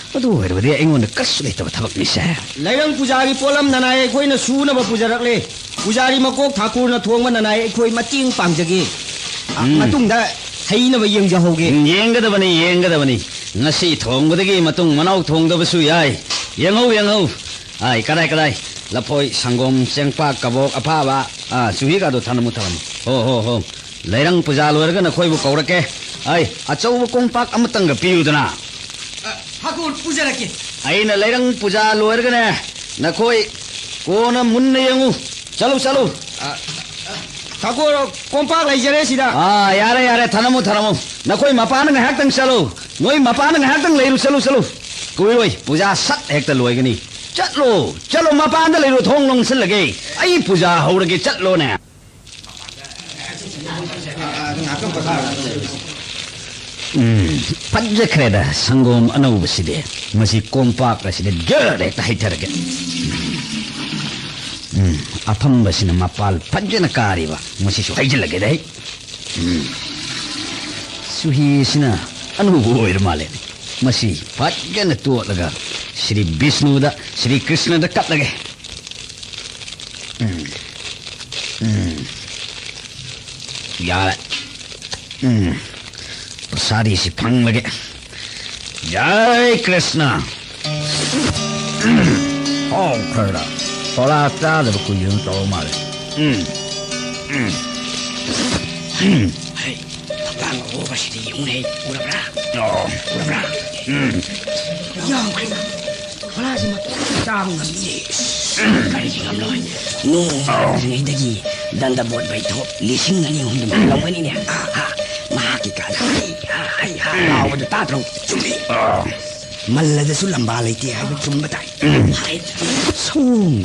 ꯑꯗꯨ ꯑꯣꯏꯔꯕꯗꯤ ꯑꯩꯉꯣꯟꯗ ꯀꯔꯤꯁꯨ ꯂꯩꯇꯕ ꯊꯕꯛꯅꯤꯁꯦ ꯂꯩꯔꯪ ꯄꯨꯖꯥꯒꯤ ꯄꯣꯠꯂꯝ ꯅꯅꯥꯏ ꯑꯩꯈꯣꯏꯅ ꯁꯨꯅꯕ ꯄꯨꯖꯔꯛꯂꯦ ꯄꯨꯖꯥꯔꯤ ꯃꯀꯣꯛ ꯊꯥꯀꯨꯔꯅ ꯊꯣꯡꯕ ꯅꯅꯥꯏ ꯑꯩꯈꯣꯏ ꯃꯇꯦꯡ ꯄꯥꯡꯖꯒꯦ ꯃꯇꯨꯡꯗ ꯍꯩꯅꯕ ꯌꯦꯡꯖꯍꯧꯒꯦ ꯌꯦꯡꯒꯗꯕꯅꯤ ꯌꯦꯡꯒꯗꯕꯅꯤ ꯉꯁꯤ ꯊꯣꯡꯕꯗꯒꯤ ꯃꯇꯨꯡ ꯃꯅꯥꯎ ꯊꯣꯡꯗꯕꯁꯨ ꯌꯥꯏ ꯌꯦꯡꯍꯧ ꯌꯦꯡꯍꯧ ꯑꯥꯏ ꯀꯗꯥꯏ ꯀꯗꯥꯏ ꯂꯐꯣꯏ ꯁꯪꯒꯣꯝ ꯆꯦꯡꯄꯥꯛ ꯀꯕꯣꯛ ꯑꯐꯥꯕ ꯑꯥ ꯆꯨꯍꯤꯒꯗꯣ ꯊꯅꯝꯃꯨ ꯊꯅꯝꯃꯨ ꯍꯣ ꯍꯣ ꯍꯣ ꯂꯩꯔꯪ ꯄꯨꯖꯥ ꯂꯣꯏꯔꯒ ꯅꯈꯣꯏꯕꯨ ꯀꯧꯔꯛꯀꯦ ꯑꯩ ꯑꯆꯧꯕ ꯀꯣꯝꯄꯥꯛ ꯑꯃꯇꯪꯒ ꯄꯤꯌꯨꯗꯅ ꯊꯥꯀꯨꯔ ꯄꯨꯖꯔꯛꯀꯦ ꯑꯩꯅ ꯂꯩꯔꯪ ꯄꯨꯖꯥ ꯂꯣꯏꯔꯒꯅꯦ ꯅꯈꯣꯏ ꯀꯣꯟꯅ ꯃꯨꯟꯅ ꯌꯦꯡꯉꯨ ꯆꯠꯂꯨ ꯆꯠꯂꯨ ꯊꯥꯀꯨꯔ ꯀꯣꯝꯄꯥꯛ ꯂꯩꯖꯔꯦ ꯁꯤꯗ ꯑꯥ ꯌꯥꯔꯦ ꯌꯥꯔꯦ ꯊꯅꯝꯃꯨ ꯊꯅꯝꯃꯨ ꯅꯈꯣꯏ ꯃꯄꯥꯅ ꯉꯥꯏꯍꯥꯛꯇꯪ ꯆꯠꯂꯨ ꯅꯣꯏ ꯃꯄꯥꯅ ꯉꯥꯏꯍꯥꯛꯇꯪ ꯂꯩꯔꯨ ꯆꯠꯂꯨ ꯆꯠꯂꯨ ꯀꯨꯏꯔꯣꯏ ꯄꯨꯖꯥ ꯁꯠ ꯍꯦꯛꯇ ꯂꯣꯏꯒꯅꯤ चलो चलो मपान लेरो थोंग लोंग लगे आई पूजा हौरगे चलो ने फज्जख्रेद संगोम अनौबसिदे मसी कोंपाक रसिदे जर हेक्ता हैथरगे अफंबसिना मपाल फज्जन कारिबा मसी सु हैजलगे दे सुहीसिना अनुभव ओइर माले मसी फज्जन तोलगा श्री विष्णु दा श्री कृष्ण दा कप लगे यार प्रसादी से फंग लगे जय कृष्ण ओ खड़ा थोड़ा ताद को यूं तो मारे Hey, tapang over si di yung hey, ura bra. Oh, ura bra. Yang kaya, wala si matutang ng yes. Kaya ngam loy, no, ngay dagi, danda buat bay to, lising na niyong hindi malawin niya. Ah, ha, mahakika na, hay, hay, ha, awa do tatro, chumbi. Malada sulang balay tiya, hay, chumbatay. Hay, sung,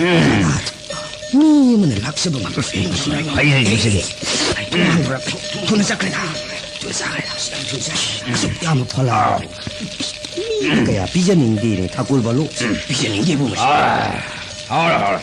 ni mo nalak sa bumang famous na yun. Ay, ay, sige. Ay, tumang, tunasak na. Tunasak na. Tunasak na. Asukya mo pala. Kaya pijanin din eh. Takul balo. Pijanin din po mo siya. Ahora, ahora.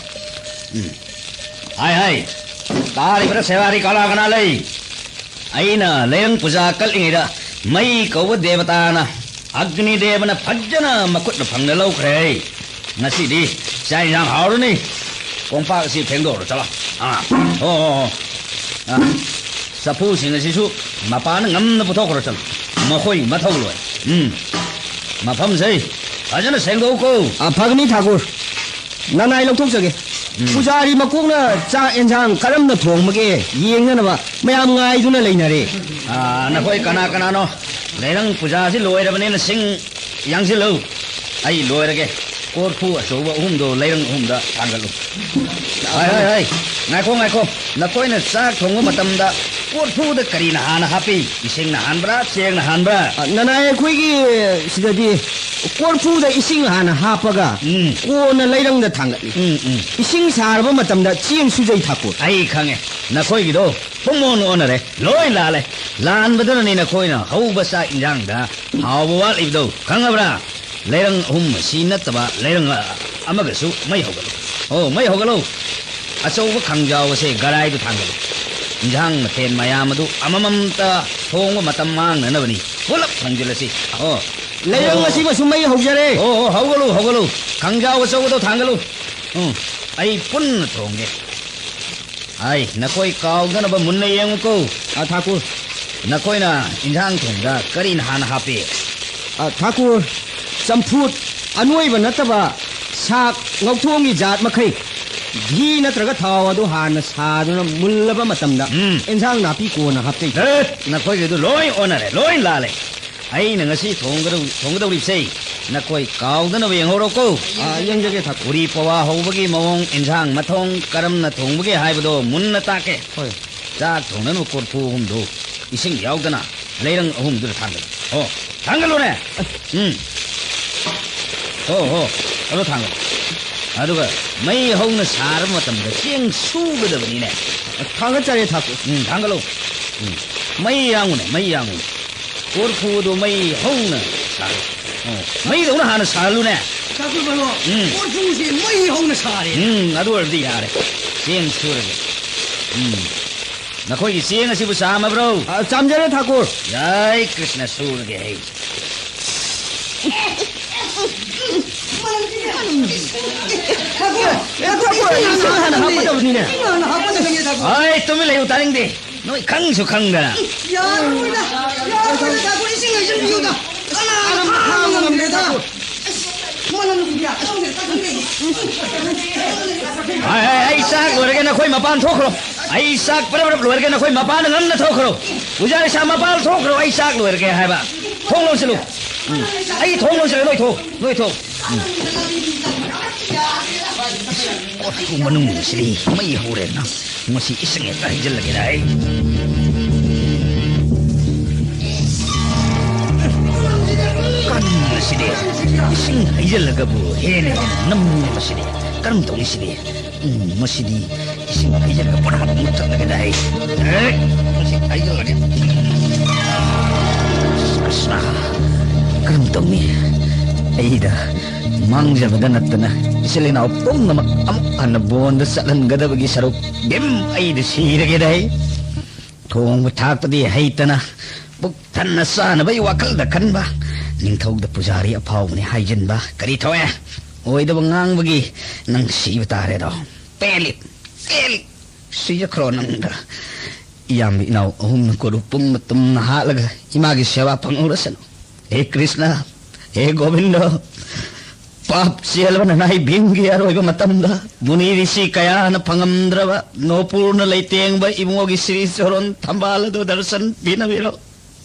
Ay, ay. Tari pada sewari kala kanalay. Ay na, layang puja kalingida. May kawa devata na. Agni deva na pajana makut na pangnalaw kray. Nasi di, siya yang haro ni. Kung pa si Penggo ro chala. Ah. Oh. Ah. Sa pu sing si su ma pa na ngam na putok ro chala. Ma khoi ma thau lo. Hmm. Ma pham sei. Ajana Senggo ko. Ah, Phagni Thakur. Nanai lok thok jage. Pujari makok na cha enjang karam na thong mage yeng na ba. Mayam ngai du na leinare. Ah, na khoi kana kana no. Leirang puja si loi ra bane na sing yang si lo. Ai loi ra ge. Korpu asoba humdo leirang humda tanggalu. Hai hai hai. Ngaiko ngaiko. Nakoi na sak thongo matamda korpu da karina hana happy. Ising na hanbra, cheng na hanbra. Nanai khoi gi sidadi korpu da ising hana hapaga. Ko na leirang da tanggali. Ising sarba matamda cheng sujai Thakur. Ai khange. Nakoi gi do pumon onare. Loi la le. Lan badana ni nakoi na hauba sa injang da. Hawwa ibdo. Khangabra. Leirang hum si nataba leirang amagasu mai hogalo oh mai hogalo achoba khangjaw se garai du thangalo injang mathen mayam adu amamam ta thong matam mang na bani pulap thangjilasi oh leirang asi ma sumai hogjare oh hogalo hogalo khangjaw achoba do thangalo um ai pun thongge ai nakoi kaw gana ba munna yeng ko a Thakur nakoi na injang thongga karin han hape a Thakur Samput anuiba nataba sak ngauthongi jat makai gi natraga thawa du hana saduna mullaba matamda enjang napi ko na hapte na khoi ge du loi onare loi lale ai na ngasi thonggaru thonggadau ri sei na khoi kaudana be ngoro ko a yengjage Thakur uri pawa hobagi mawong enjang mathong karam na thongbage haibado munna take hoi ja thongnanu korpu hum do ising yaudana leirang hum du thangal oh thangalu ne hm oh oh alo thang aduga mai hongna sar matamda cheng sugudabani ne thanga chare Thakur hm thangalo mai yangune mai yangu korpu do mai hongna sar oh mai do na hana salu ne Thakur balo korpu se mai hongna sare hm adu ardi yare cheng surage hm na khoi gi cheng asibu sama bro chamjare Thakur jai krishna surage hai Ôi, tôi mới lấy ta đi. Nói khăng số khăng cả. Ai ai sak luar cái nó khơi mà pan thốt rồi. Ai sak pada pada luar cái nó khơi mà pan ngắn nó thốt rồi. Ujar sama pan thốt rồi ai sak luar cái hai ba. Thong luôn selu. Ai thong luôn selu nói thô, nói thô. Aku menunggu sini, mai huren na, masih iseng ya kerja lagi dah. Kan masih dia, iseng kerja lagi bu, hene, enam masih dia, kan tahu masih dia, masih dia, iseng kerja lagi pernah muncul lagi dah. Eh, masih kerja lagi. Krishna, kan tahu ni, Aida, mangja badan atna. Isili na upong na am anabon da salan gada bagi saruk bim ai da sira ge dai thong thak ta di haita na buk tan na sa na bai wakal da kan ba ning thog da pujari apau ni haijin ba kari thoya oi da bangang bagi nang si batare do pelit kel si ja kronang da yam bi nau hum ko rupung matum na ha laga imagi sewa pangurasan he Krishna he Govinda Pap siya na nahi bingi aro iba matamda muni risi kaya na pangamdraba no purna laiteng ba ibungo gisiri soron tambala do darsan binabiro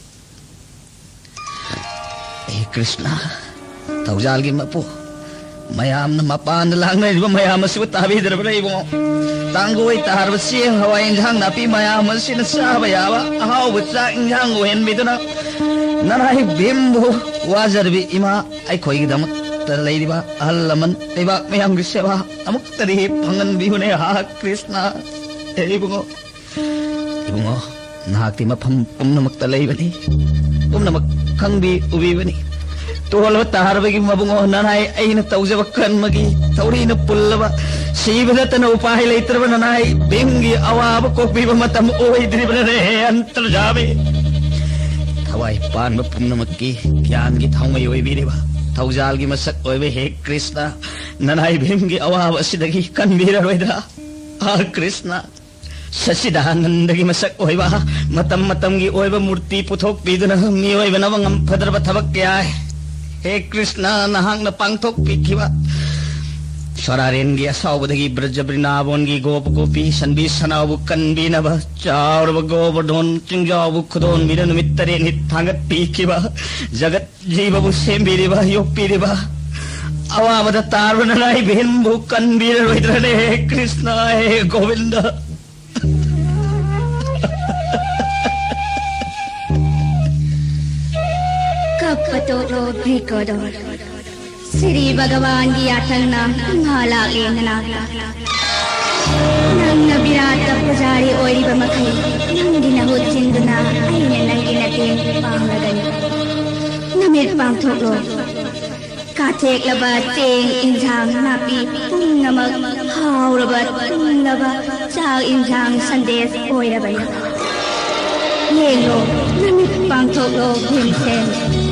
eh Krishna taujal gi mapu mayam na mapan lang na iba mayam si tabi darba ibungo tanggoi tar basi hawa injang napi mayam si na sa bayaba ahaw butsa injang wen biduna nanahi bimbu wajar bi ima ai khoi gi damat Terlaiba alaman iba mayang gisewa amuk tadi pangan bihune ha Krishna eh bungo bungo nahak ti mapam pum namak talaiba ni pum namak khangbi ubi bani tol tahar bagi mabungo nanai aina taujabakan magi tauri na pullaba sibada tana upai leitraba nanai bengi awab kokbi matam oi dribana re antar jabe thawai pan mapum namakki gyan gi thaumai oi biriba Taujal gi masak oibe he Krishna nanai bhimgi awawa sidagi kanbira roidra ah Krishna sasidanandagi masak oiba matam matam gi oiba murti puthok piduna mi oiba nawangam phadraba thabak kya he Krishna nahang na pangthok pikhiba Sararen gi asawdagi brajabrinabon gi gop gopi sanbi sanabu kanbinaba chaurba gobardon chingjabu khudon miran mittare nithangat pikhiba jagat jibabu sembiriba yopiriba awamada tarvana nai benbu kanbira roidrane he Krishna he Govinda kapatoro brikodor Sri Bhagavan ki athangna ngala lengna nang nabirata pujari oiriba makai nangi na hutinduna aina nangi na tin panglagani namit pangthoklo kathek laba teng injang napi pungamak hauraba tunlaba chak injang sandes oiraba yelo namit pangthoklo bhimsen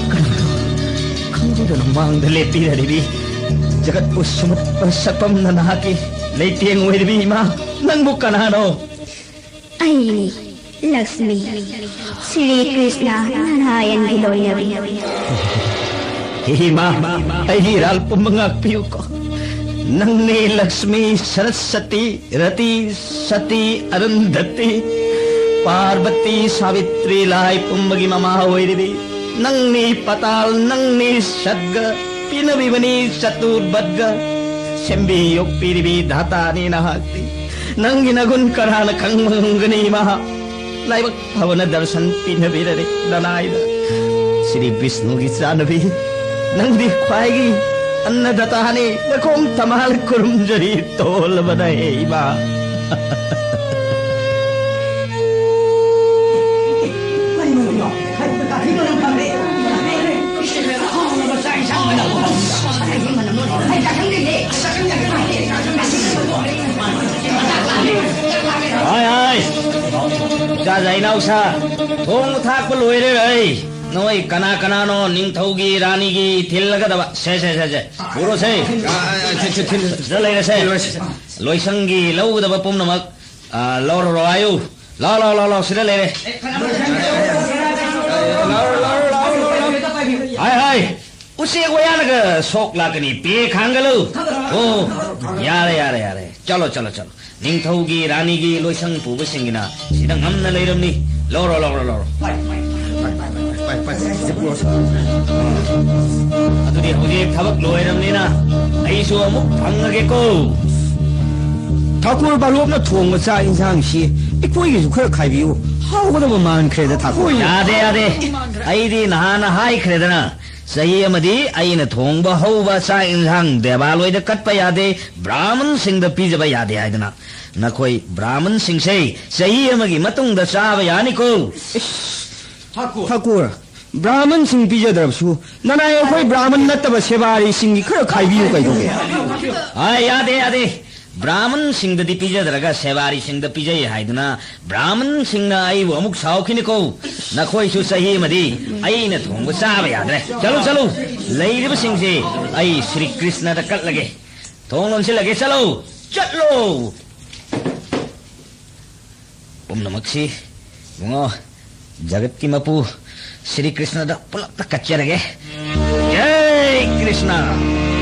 Sudah namang dalepi dari bi, jagat usumat pasapam na nahaki, leitiang uwi bi ma, nang bukan ano. Ay, Lakshmi, Sri Krishna nanayan giloy na bi. Hima, ay hiral pumangakpiyo ko. Nang ni Lakshmi Saraswati, Rati, Sati, Arundhati, Parvati, Savitri, lai pumagi mamahoy bi. Nang ni patal nang ni sadga pinabibani saturbadga sembi yok piribi dhata ni nahakti nang ginagun karana kang manggani maha laibak bhavana darshan pinabirare danaida Sri Vishnu gi sanabi nang di khwaigi anna datani nakom tamal kurum jari tol badai ba Ai ai, ra dậy nào xa, thôn thác có lùi đây rồi. नोई कना कनानो निंगथौगी रानीगी थिल्लगदबा से से से से पुरो से ज लेरे से लोइसंगी लौगदबा पुमनमक लौरो रो आयु ला ला ला ला सिदा लेरे हाय हाय उसे गोयानग सोक लाकनी पे खांगलो ओ यारे यारे यारे चलो चलो चलो निंगथौगी रानीगी लोइसंग पुबसिंगिना सिदा ngamna leiromni loro loro loro अदुदी हौजिक थबक लोइरमनिना अइसु अमुक फंगगेको ठाकुर बालोबना थोंग चा इंसांग सी इकोइगिसु खर खाइबियो हाउगदबो मानख्रेदा ठाकुर यादे यादे अइदी नहाना हाइख्रेदना सही अमदी अइना थोंगबा हौबा चा इंसांग देवालोइदा कटपा यादे ब्राह्मण सिंह द पीजबा यादे हाइदना नखोई ब्राह्मण सिंह से सही अमगी मतुंग द चाबा यानिको ठाकुर ब्राह्मण सिंह पीजदरबसु ननाय अखोई ब्राह्मण नत्तबा सेवारी सिंह खर खाइबियो कइदोगे हाय यादे यादे ब्राह्मण सिंह द पीजदरगा सेवारी सिंह द पीजै हाइदना ब्राह्मण सिंह ना आइबो अमुक साउखिनिको नखोई सु सही मदी अइना थोंगबा चाबा यादरे चलो चलो लैरिबा सिंह से अइ श्री कृष्ण द कट लगे थोंग लोन से लगे चलो चलो ओम नमक्सी बुंगो जगत की मपू श्री कृष्ण द पुलक कच्चे लगे जय कृष्ण